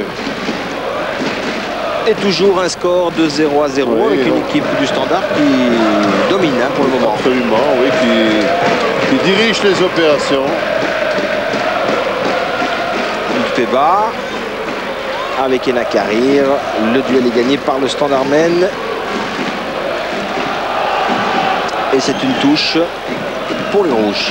Et toujours un score de 0-0 avec une équipe du Standard qui domine pour le moment. Absolument, oui, qui dirige les opérations. Peba avec Ena Karir. Le duel est gagné par le Standard Men. Et c'est une touche pour les Rouges.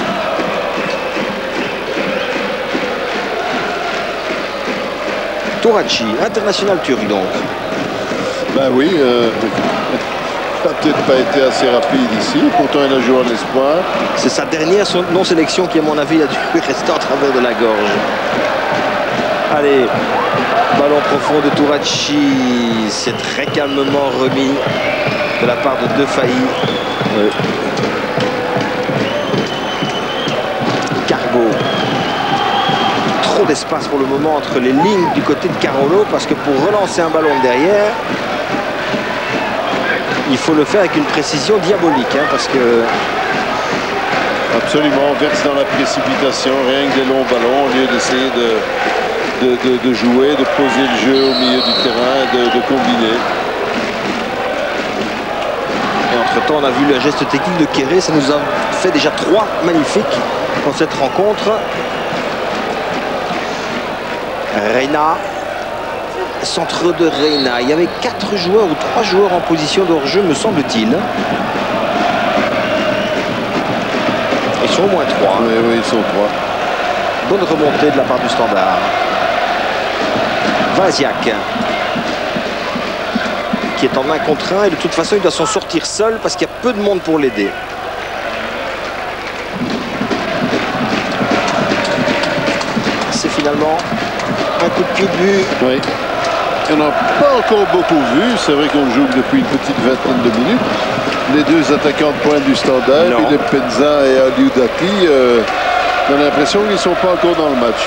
Tourachi, international turc donc. Ben oui, n'a peut-être pas été assez rapide ici, pourtant il a joué en espoir. C'est sa dernière non-sélection qui à mon avis a dû rester en travers de la gorge. Allez, ballon profond de Tourachi, c'est très calmement remis de la part de Defailly. Oui. Cargo. Trop d'espace pour le moment entre les lignes du côté de Carolo, parce que pour relancer un ballon derrière, il faut le faire avec une précision diabolique, hein, parce que... Absolument, on verse dans la précipitation, rien que des longs ballons, au lieu d'essayer de jouer, de poser le jeu au milieu du terrain, de combiner. Et entre-temps, on a vu le geste technique de Kéré, ça nous a fait déjà 3 magnifiques dans cette rencontre. Reina, centre de Reina. Il y avait 4 joueurs ou 3 joueurs en position de hors-jeu, me semble-t-il. Ils sont au moins 3. Oui, oui, ils sont 3. Bonne remontée de la part du Standard. Vaziak, qui est en 1 contre 1 et de toute façon il doit s'en sortir seul parce qu'il y a peu de monde pour l'aider. C'est finalement un coup de pied de but. Oui. On n'a pas encore beaucoup vu. C'est vrai qu'on joue depuis une petite vingtaine de minutes. Les 2 attaquants de pointe du Standard, Philippe Penza et Aliou Dati, on a l'impression qu'ils ne sont pas encore dans le match.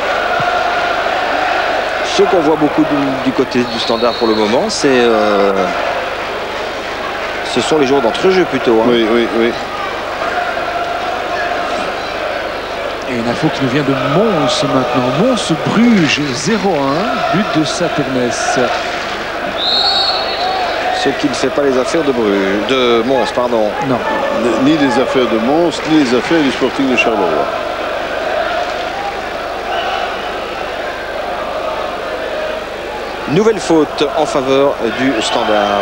Ce qu'on voit beaucoup du côté du Standard pour le moment, ce sont les joueurs d'entrejeu plutôt. Hein. Oui, oui, oui. Et une info qui nous vient de Mons maintenant. Mons-Bruges 0-1, but de Saturnès. Ce qui ne fait pas les affaires de Mons, pardon. Non. Ni les affaires de Mons, ni les affaires du Sporting de Charleroi. Nouvelle faute en faveur du Standard.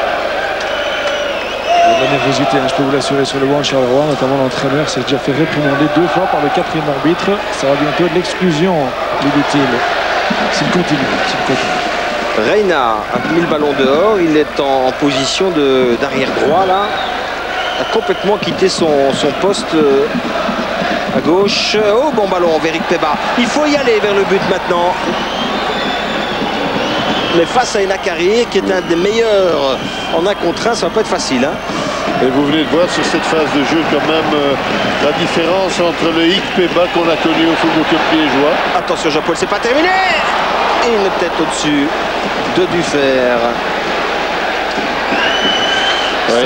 Il y a de la nervosité, hein, je peux vous l'assurer, sur le banc de Charleroi, notamment l'entraîneur s'est déjà fait réprimander 2 fois par le 4e arbitre. Ça va bientôt de l'exclusion, lui dit-il, s'il continue. Reina a mis le ballon dehors, il est en position d'arrière droit là, a complètement quitté son poste à gauche. Oh, bon ballon vers Eric Peba, il faut y aller vers le but maintenant. Mais face à Ena Karir, qui est un des meilleurs en 1 contre 1, ça va pas être facile. Hein. Et vous venez de voir sur cette phase de jeu quand même la différence entre le Hic Peba qu'on a connu au football club liégeois. Attention Jean-Paul, c'est pas terminé. Et une tête au-dessus de Dufer. Oui.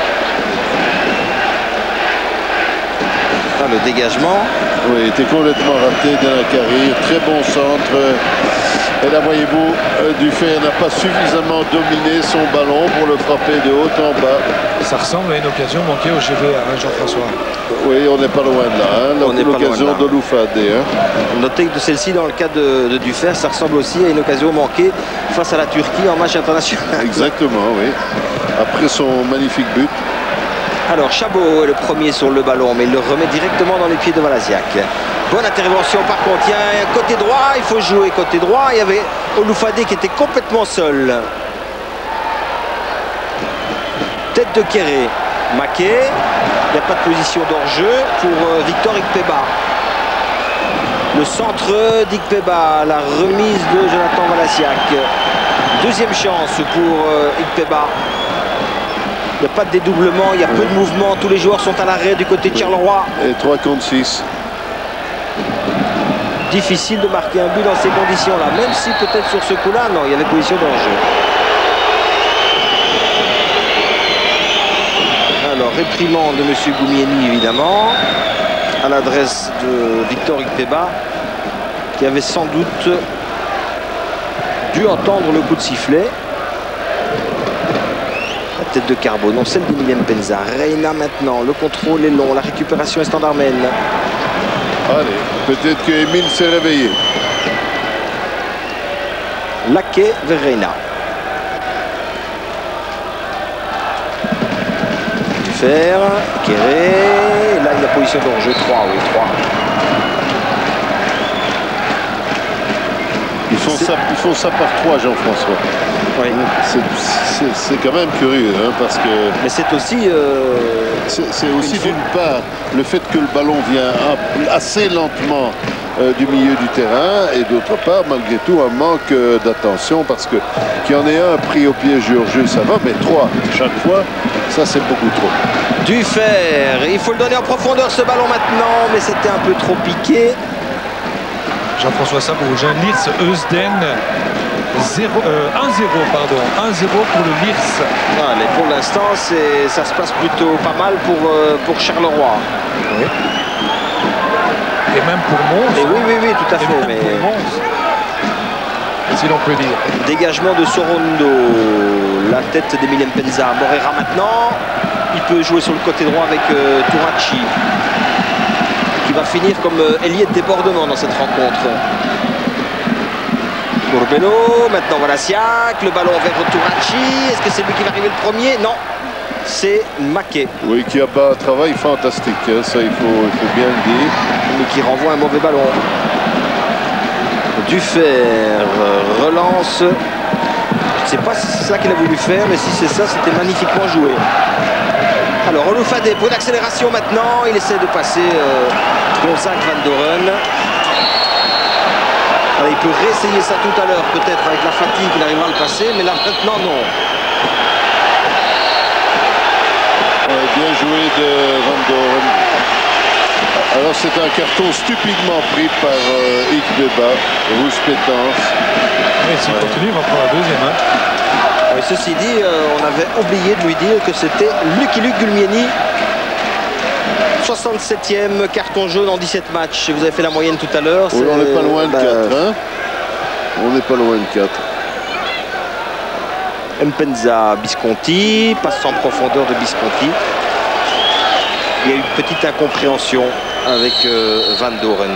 Ah, le dégagement. Oui, il était complètement raté d'Ena Karir. Très bon centre. Et là, voyez-vous, Dufer n'a pas suffisamment dominé son ballon pour le frapper de haut en bas. Ça ressemble à une occasion manquée au GVA, hein, Jean-François. Oui, on n'est pas loin de là. Hein, l'occasion de Loufade. Hein. Notez que de celle-ci, dans le cas de Dufer, ça ressemble aussi à une occasion manquée face à la Turquie en match international. Exactement, oui. Après son magnifique but. Alors, Chabot est le premier sur le ballon, mais il le remet directement dans les pieds de Valaziak. Bonne intervention par contre, il y a un côté droit, il faut jouer côté droit. Il y avait Oloufadé qui était complètement seul. Tête de Kéré, Maquet, il n'y a pas de position d'hors-jeu pour Victor Ikpeba. Le centre d'Ikpeba, la remise de Jonathan Valaziak. Deuxième chance pour Ikpeba. Il n'y a pas de dédoublement, il y a peu de mouvement. Tous les joueurs sont à l'arrêt du côté de Charleroi. Et 3 contre 6. Difficile de marquer un but dans ces conditions-là. Même si peut-être sur ce coup-là, non, il y avait position d'enjeu. Alors, réprimande de M. Goumieni, évidemment, à l'adresse de Victor Ikpeba, qui avait sans doute dû entendre le coup de sifflet. La tête de Carbo, non celle d'Emilien Penza. Reina maintenant, le contrôle est long, la récupération est standardmène. Allez, peut-être que Emile s'est réveillé. Laquet vers Reina. Dufer, Kéré, là il y a position d'enjeu 3, oui 3. Ils font ça par 3, Jean-François. Oui. C'est quand même curieux, hein, parce que... Mais c'est aussi... c'est aussi d'une part le fait que le ballon vient assez lentement du milieu du terrain, et d'autre part, malgré tout, un manque d'attention, parce que qu'il y en ait un pris au piège du hors-jeu, ça va, mais 3 chaque fois, ça c'est beaucoup trop. Dufer, il faut le donner en profondeur ce ballon maintenant, mais c'était un peu trop piqué. Jean-François Sabouge, Lierse Eusden 1-0 pardon, 1-0 pour le Lierse. Allez, pour l'instant ça se passe plutôt pas mal pour Charleroi. Oui. Et même pour Mons. Et oui, tout à fait. Mais... si l'on peut dire. Dégagement de Sorondo, la tête d'Emilien Penza. Morera maintenant, il peut jouer sur le côté droit avec Tourachi, qui va finir comme ailier de débordement dans cette rencontre. Urbelo, maintenant voilà Siak, le ballon vers Tourachi. Est-ce que c'est lui qui va arriver le premier? Non, c'est Maquet. Oui, qui a pas un travail fantastique, hein, ça il faut bien le dire. Mais qui renvoie un mauvais ballon. Dufer relance. Je ne sais pas si c'est ça qu'il a voulu faire, mais si c'est ça, c'était magnifiquement joué. Alors Oloufadé pour une accélération maintenant. Il essaie de passer Gonzague Van Doren. Alors, il peut réessayer ça tout à l'heure, peut-être avec la fatigue, il arrivera à le passer, mais là maintenant non. Bien joué de Van Doren. Alors c'est un carton stupidement pris par Ikpeba, rouge pétance. Et s'il continue, il va prendre la deuxième. Hein. Oui, ceci dit, on avait oublié de lui dire que c'était Lucky Luke Gulmieni. 67e carton jaune en 17 matchs. Vous avez fait la moyenne tout à l'heure. Oui, on n'est pas loin de 4. Hein, on n'est pas loin de 4. Mpenza, Bisconti, passe en profondeur de Bisconti. Il y a eu une petite incompréhension avec Van Doren.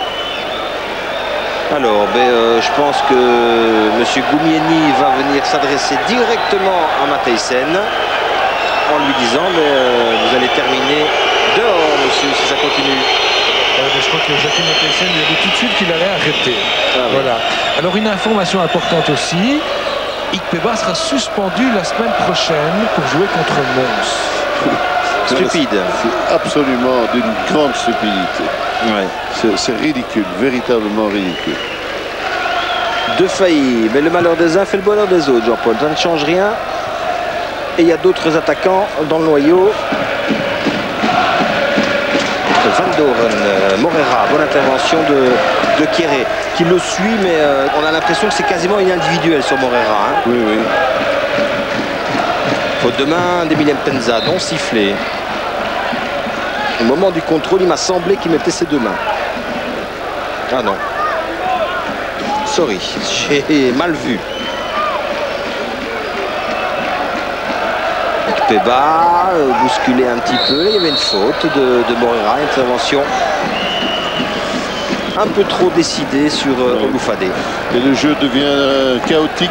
Alors, je pense que M. Goumieni va venir s'adresser directement à Matthijsen en lui disant vous allez terminer dehors, monsieur, si ça continue. Je crois que Jacques Matthijsen lui a dit tout de suite qu'il allait arrêter. Voilà. Alors une information importante aussi, Ikpeba sera suspendu la semaine prochaine pour jouer contre Mons. Stupide. C'est absolument d'une grande stupidité. Ouais. C'est ridicule, véritablement ridicule. De failli, mais le malheur des uns fait le bonheur des autres, Jean-Paul. Ça ne change rien. Et il y a d'autres attaquants dans le noyau. Van Doren, Morera, bonne intervention de Kéré, qui le suit, mais on a l'impression que c'est quasiment une individuelle sur Morera. Hein. Oui, oui. Faute de main d'Emilien Penza, non sifflé. Au moment du contrôle, il m'a semblé qu'il mettait ses deux mains. Ah non. Sorry, j'ai mal vu. Ikpeba, bousculé un petit peu. Il y avait une faute de Morera, intervention un peu trop décidée sur Oloufadé. Et le jeu devient chaotique.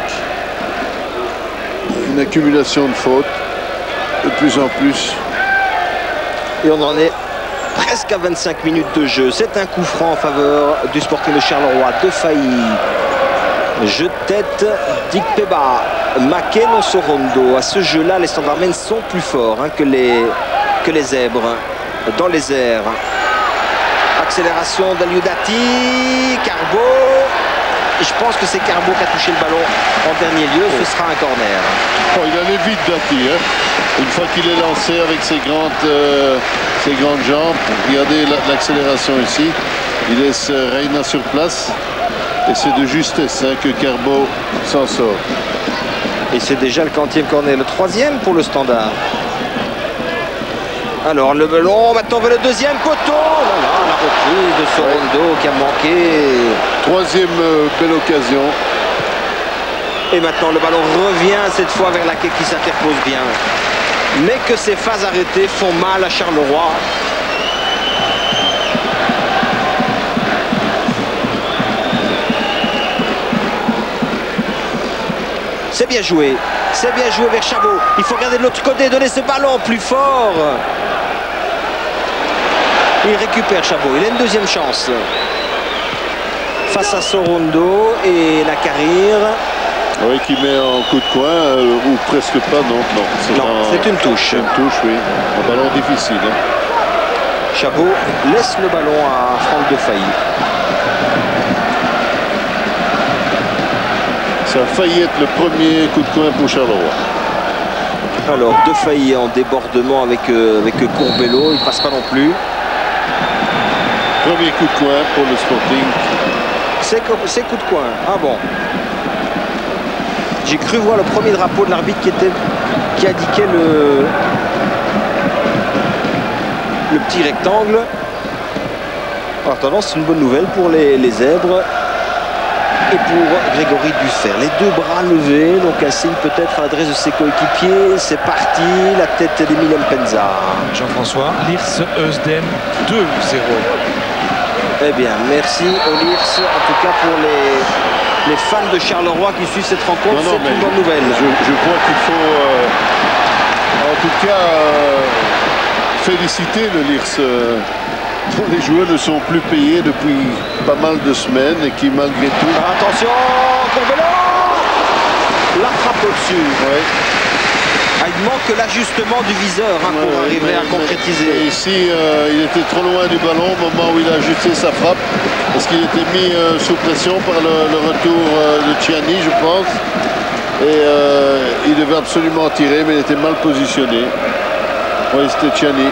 Une accumulation de fautes, de plus en plus. Et on en est presque à 25 minutes de jeu. C'est un coup franc en faveur du Sporting de Charleroi. De failli. Jeu de tête d'Ikpeba. Makeno Sorondo. À ce jeu-là, les standardmen sont plus forts que les zèbres. Dans les airs. Accélération d'Aliudati. Carbo. je pense que c'est Carbo qui a touché le ballon en dernier lieu. Ce sera un corner. Oh, il allait vite Dati. Hein. Une fois qu'il est lancé avec ses grandes jambes, regardez l'accélération ici. Il laisse Reina sur place. Et c'est de justesse hein, que Carbo s'en sort. Et c'est déjà le 40e corner, le 3e pour le Standard. Alors le ballon, maintenant vers le deuxième poteau. Voilà, la reprise de Sorondo qui a manqué. Troisième belle occasion. Et maintenant le ballon revient cette fois vers la quai qui s'interpose bien. Mais que ces phases arrêtées font mal à Charleroi. C'est bien joué vers Chabot. Il faut regarder de l'autre côté, donner ce ballon plus fort. Il récupère Chabot, il a une deuxième chance. Face à Sorondo et la carrière. Oui, qui met en coup de coin, ou presque pas, non. C'est une touche. Une touche, oui. Un ballon difficile. Hein. Chabot laisse le ballon à Franck Defailly. Ça a failli être le premier coup de coin pour Charleroi. Alors, Defailly en débordement avec Courbello, il ne passe pas non plus. Premier coup de coin pour le Sporting. C'est coup de coin. Ah bon. J'ai cru voir le premier drapeau de l'arbitre qui indiquait le petit rectangle. En attendant, c'est une bonne nouvelle pour les zèbres. Et pour Grégory Duffer, les deux bras levés, donc un signe peut-être à l'adresse de ses coéquipiers. C'est parti, la tête d'Emile Mpenza. Jean-François, Lierse Eusden 2-0. Eh bien, merci au Lierse, en tout cas pour les fans de Charleroi qui suivent cette rencontre, c'est une bonne nouvelle. Je crois qu'il faut en tout cas féliciter le Lierse. Les joueurs ne sont plus payés depuis pas mal de semaines et qui malgré tout... Attention, Courbello, la frappe au-dessus. Ouais. Ah, il manque l'ajustement du viseur pour arriver à concrétiser. Ici, il était trop loin du ballon au moment où il a ajusté sa frappe parce qu'il était mis sous pression par le retour de Tchiani, je pense. Et il devait absolument tirer, mais il était mal positionné. Oui, c'était Tchiani.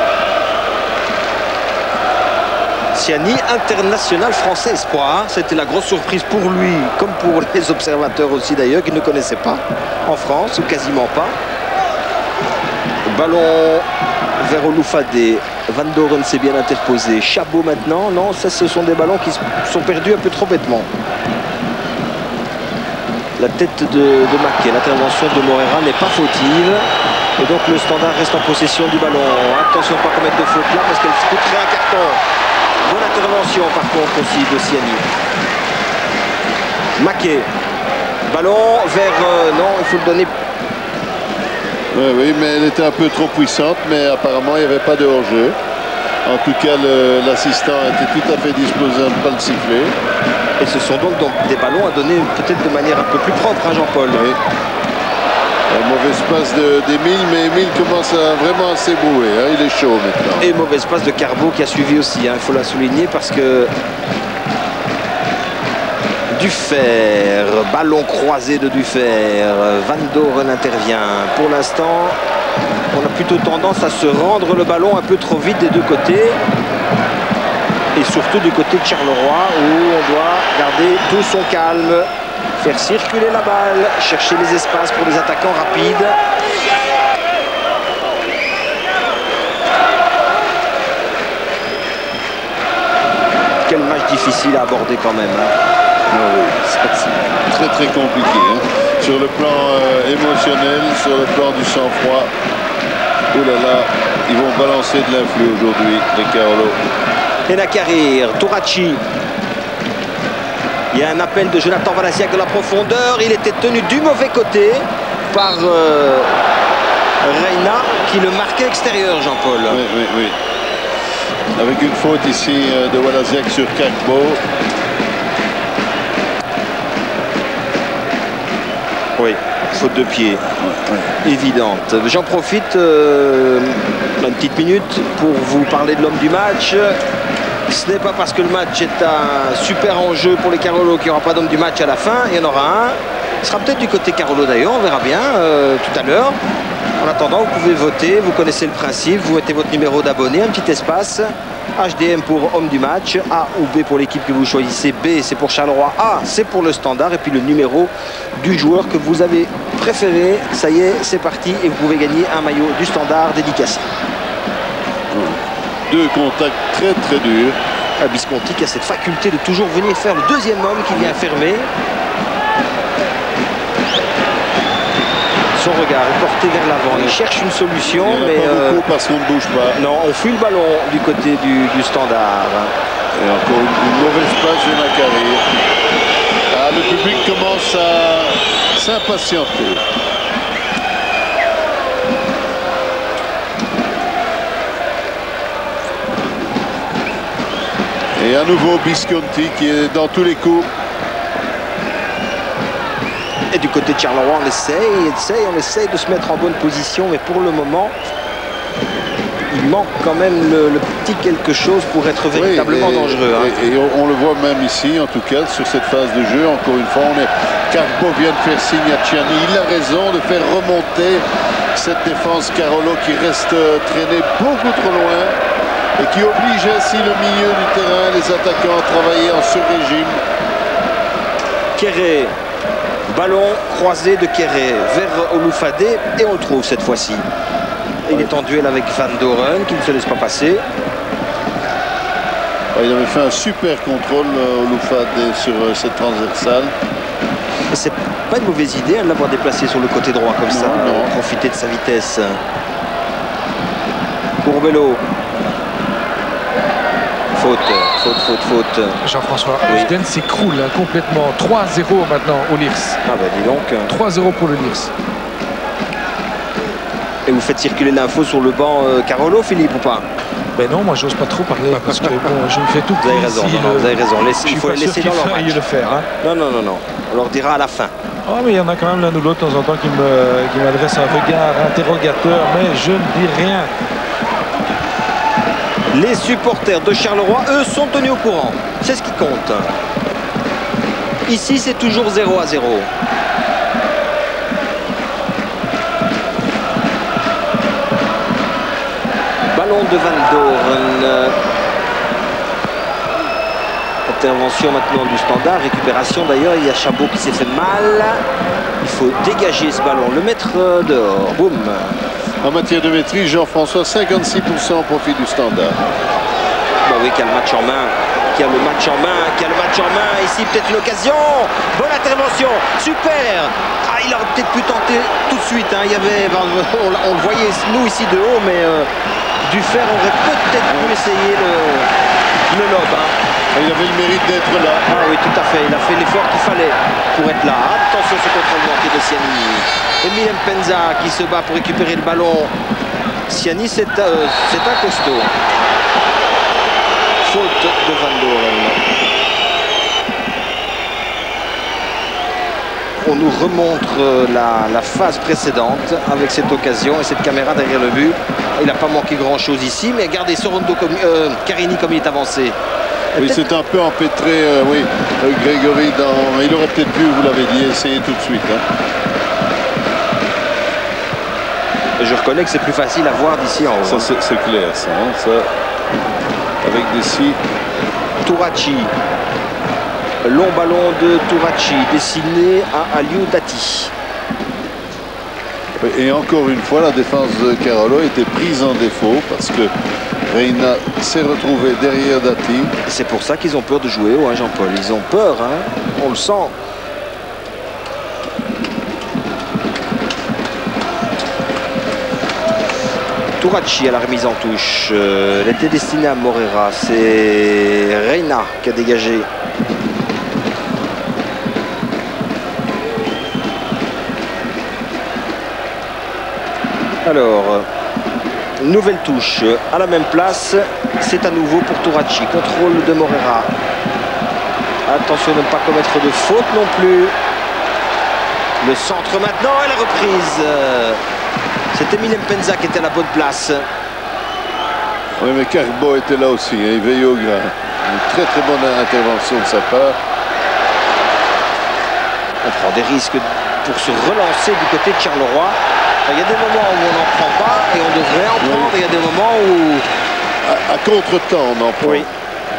Tchiani, international français espoir. C'était la grosse surprise pour lui, comme pour les observateurs aussi d'ailleurs, qui ne connaissaient pas en France, ou quasiment pas. Ballon vers Oloufadé. Van Doren s'est bien interposé. Chabot maintenant. Non, ça, ce sont des ballons qui sont perdus un peu trop bêtement. La tête de Maquet. L'intervention de Morera n'est pas fautive. Et donc le Standard reste en possession du ballon. Attention à ne pas commettre de faute là parce qu'elle coûterait un carton. Bonne intervention par contre aussi de Siani. Maquet. Ballon vers... non, il faut le donner. Oui, mais elle était un peu trop puissante, mais apparemment il n'y avait pas de hors-jeu. En tout cas, l'assistant était tout à fait disposé à ne pas le siffler. Et ce sont donc des ballons à donner peut-être de manière un peu plus propre, hein, Jean-Paul. Oui. Un mauvaise passe d'Emile, mais Emile commence vraiment à s'ébrouer. Hein, il est chaud maintenant. Et mauvaise passe de Carbo qui a suivi aussi, hein, il faut la souligner parce que... Duffer, ballon croisé de Duffer, Van Doren intervient. Pour l'instant, on a plutôt tendance à se rendre le ballon un peu trop vite des deux côtés. Et surtout du côté de Charleroi où on doit garder tout son calme, faire circuler la balle, chercher les espaces pour les attaquants rapides. Quel match difficile à aborder quand même. Hein. Oui, c'est très très compliqué. Hein. Sur le plan émotionnel, sur le plan du sang-froid. Oh là là, ils vont balancer de l'influx aujourd'hui, les Carolo. Et la carrière, Touracci. Il y a un appel de Jonathan Valasiak de la profondeur. Il était tenu du mauvais côté par Reina qui le marquait extérieur, Jean-Paul. Oui. Avec une faute ici de Valasiak sur Carbo. Oui, faute de pied, évidente. J'en profite une petite minute pour vous parler de l'homme du match. Ce n'est pas parce que le match est un super enjeu pour les Carolo qu'il n'y aura pas d'homme du match à la fin. Il y en aura un. Il sera peut-être du côté Carolo d'ailleurs, on verra bien tout à l'heure. En attendant, vous pouvez voter, vous connaissez le principe, vous mettez votre numéro d'abonné, un petit espace. HDM pour homme du match, A ou B pour l'équipe que vous choisissez, B c'est pour Charleroi, A c'est pour le Standard, et puis le numéro du joueur que vous avez préféré. Ça y est, c'est parti, et vous pouvez gagner un maillot du Standard dédicacé. Deux contacts très très durs. Visconti qui a cette faculté de toujours venir faire le deuxième homme qui vient fermer. Son regard est porté vers l'avant, il cherche une solution, mais pas beaucoup parce qu'on ne bouge pas. Non, on fuit le ballon du côté du Standard. Et encore une mauvaise passe de Macari. Ah, le public commence à s'impatienter. Et à nouveau Visconti qui est dans tous les coups. Et du côté de Charleroi, on essaye de se mettre en bonne position, mais pour le moment, il manque quand même le petit quelque chose pour être véritablement dangereux. Et on le voit même ici, en tout cas, sur cette phase de jeu. Encore une fois, Carbo vient de faire signe à Tchiani. Il a raison de faire remonter cette défense Carolo qui reste traînée beaucoup trop loin et qui oblige ainsi le milieu du terrain, les attaquants, à travailler en sur-régime. Kéré. Ballon croisé de Kéré vers Oloufadé et on le trouve cette fois-ci. Il est en duel avec Van Doren qui ne se laisse pas passer. Il avait fait un super contrôle Oloufadé sur cette transversale. C'est pas une mauvaise idée de l'avoir déplacé sur le côté droit comme ça, profiter de sa vitesse. Courbello. Faute. Jean-François, Eusden s'écroule complètement. 3-0 maintenant au Lirs. Ah bah dis donc. 3-0 pour le Lirs. Et vous faites circuler l'info sur le banc Carolo, Philippe, ou pas? Ben non, moi j'ose pas trop parler parce que bon, je me fais tout. Vous avez raison, vous avez raison. Il faut les laisser dans leur match. Le faire. Hein. Non. On leur dira à la fin. Oh, mais il y en a quand même l'un ou l'autre de temps en temps qui m'adresse un regard interrogateur, mais je ne dis rien. Les supporters de Charleroi, eux, sont tenus au courant. C'est ce qui compte. Ici, c'est toujours 0-0. Ballon de Van Doren. Intervention maintenant du Standard. Récupération d'ailleurs. Il y a Chabot qui s'est fait mal. Il faut dégager ce ballon, le mettre dehors. Boum. En matière de maîtrise, Jean-François, 56% au profit du Standard. Bah oui, qui a le match en main. Qui a le match en main. Ici, peut-être une occasion. Bonne intervention. Super. Ah, il aurait peut-être pu tenter tout de suite. Hein. Il y avait, on le voyait, nous, ici, de haut, mais Dufer aurait peut-être pu essayer le lob. Hein. Il avait le mérite d'être là. Ah oui, tout à fait. Il a fait l'effort qu'il fallait pour être là. Attention, ce contrôle manqué de Siani. Emile Mpenza qui se bat pour récupérer le ballon. Siani, c'est un costaud. Faute de Van Doren. On nous remontre la phase précédente avec cette occasion et cette caméra derrière le but. Il n'a pas manqué grand-chose ici, mais regardez Sorondo Carini comme il est avancé. Oui, c'est un peu empêtré, Grégory. Il aurait peut-être pu, vous l'avez dit, essayer tout de suite. Hein. Je reconnais que c'est plus facile à voir d'ici en haut. Ça, c'est clair, ça, hein, ça. Avec d'ici. Touracci. Long ballon de Touracci, destiné à Aliou Dati. Et encore une fois, la défense de Carolo était prise en défaut parce que Reina s'est retrouvé derrière Dati. C'est pour ça qu'ils ont peur de jouer, hein, Jean-Paul. Ils ont peur, hein. On le sent. Touracci à la remise en touche. Elle était destinée à Morera. C'est Reina qui a dégagé. Alors, nouvelle touche à la même place. C'est à nouveau pour Touracci. Contrôle de Morera. Attention de ne pas commettre de faute non plus. Le centre maintenant et la reprise. C'était Emile Mpenza qui était à la bonne place. Oui, mais Carbo était là aussi, hein, il veillait au grain. Une très très bonne intervention de sa part. On prend des risques pour se relancer du côté de Charleroi. Il y a des moments où on n'en prend pas et on devrait en prendre. Il y a des moments où... À contre-temps, on en prend. Oui.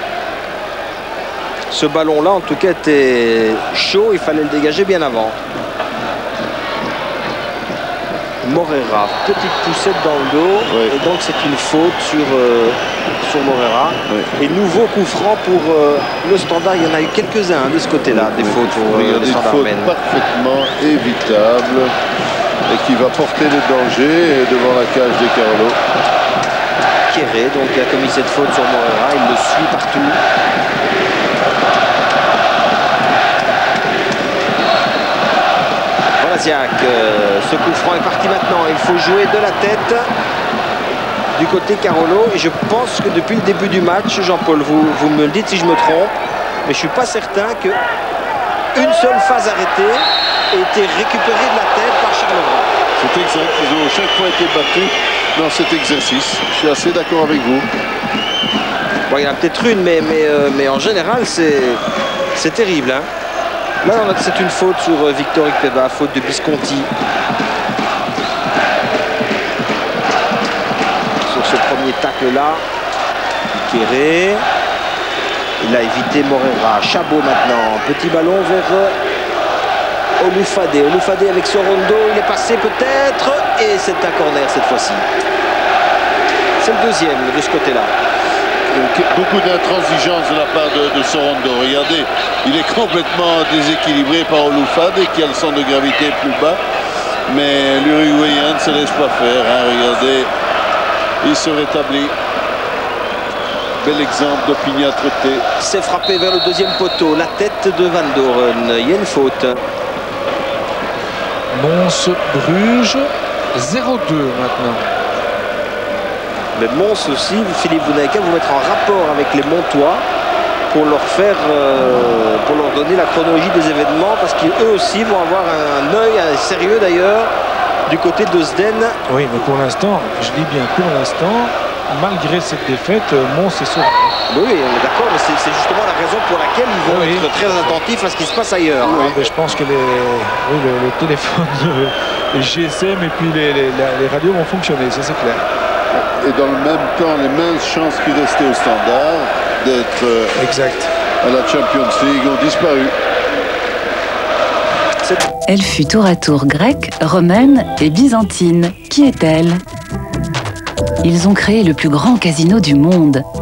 Ce ballon-là, en tout cas, était chaud. Il fallait le dégager bien avant. Morera, petite poussette dans le dos. Oui. Et donc, c'est une faute sur Morera. Oui. Et nouveau coup franc pour le Standard. Il y en a eu quelques-uns de ce côté-là, des fautes pour le Standard. Des fautes parfaitement évitables et qui va porter le danger devant la cage des Carolo. Kéré, donc, a commis cette faute sur Morera. Il le suit partout. Ce coup franc est parti maintenant. Il faut jouer de la tête du côté Carolo. Et je pense que depuis le début du match, Jean-Paul, vous me le dites si je me trompe, mais je ne suis pas certain qu'une seule phase arrêtée ait été récupérée de la tête par Charleroi. C'est exact. Ils ont chaque fois été battus dans cet exercice. Je suis assez d'accord avec vous. Bon, il y en a peut-être une, mais en général, c'est terrible. Hein. Là, c'est une faute sur Victor Ikpeba, faute de Visconti. Sur ce premier tacle-là, Kéré. Il a évité Morera. Chabot maintenant. Petit ballon vers Oloufade. Oloufade avec Sorondo. Il est passé peut-être. Et c'est un corner cette fois-ci. C'est le deuxième de ce côté-là. Beaucoup d'intransigeance de la part de Sorondo. Regardez, il est complètement déséquilibré par Oloufade qui a le centre de gravité plus bas. Mais l'Uruguayen ne se laisse pas faire. Hein. Regardez, il se rétablit. Bel exemple d'opiniâtreté. C'est frappé vers le deuxième poteau. La tête de Van Doren. Il y a une faute. Mons-Bruges, 0-2 maintenant. Mais Mons aussi, Philippe, vous n'avez qu'à vous mettre en rapport avec les Montois pour leur donner la chronologie des événements, parce qu'eux aussi vont avoir un œil sérieux d'ailleurs du côté de Sden. Oui, mais pour l'instant, je dis bien pour l'instant, malgré cette défaite, Mons est sauvé. Oui, on est d'accord, mais c'est justement la raison pour laquelle ils vont être très attentifs à ce qui se passe ailleurs. Oui, mais je pense que le téléphone, les GSM et puis les radios vont fonctionner, ça c'est clair. Et dans le même temps, les minces chances qui restaient au Standard d'être à la Champions League ont disparu. Elle fut tour à tour grecque, romaine et byzantine. Qui est-elle ? Ils ont créé le plus grand casino du monde.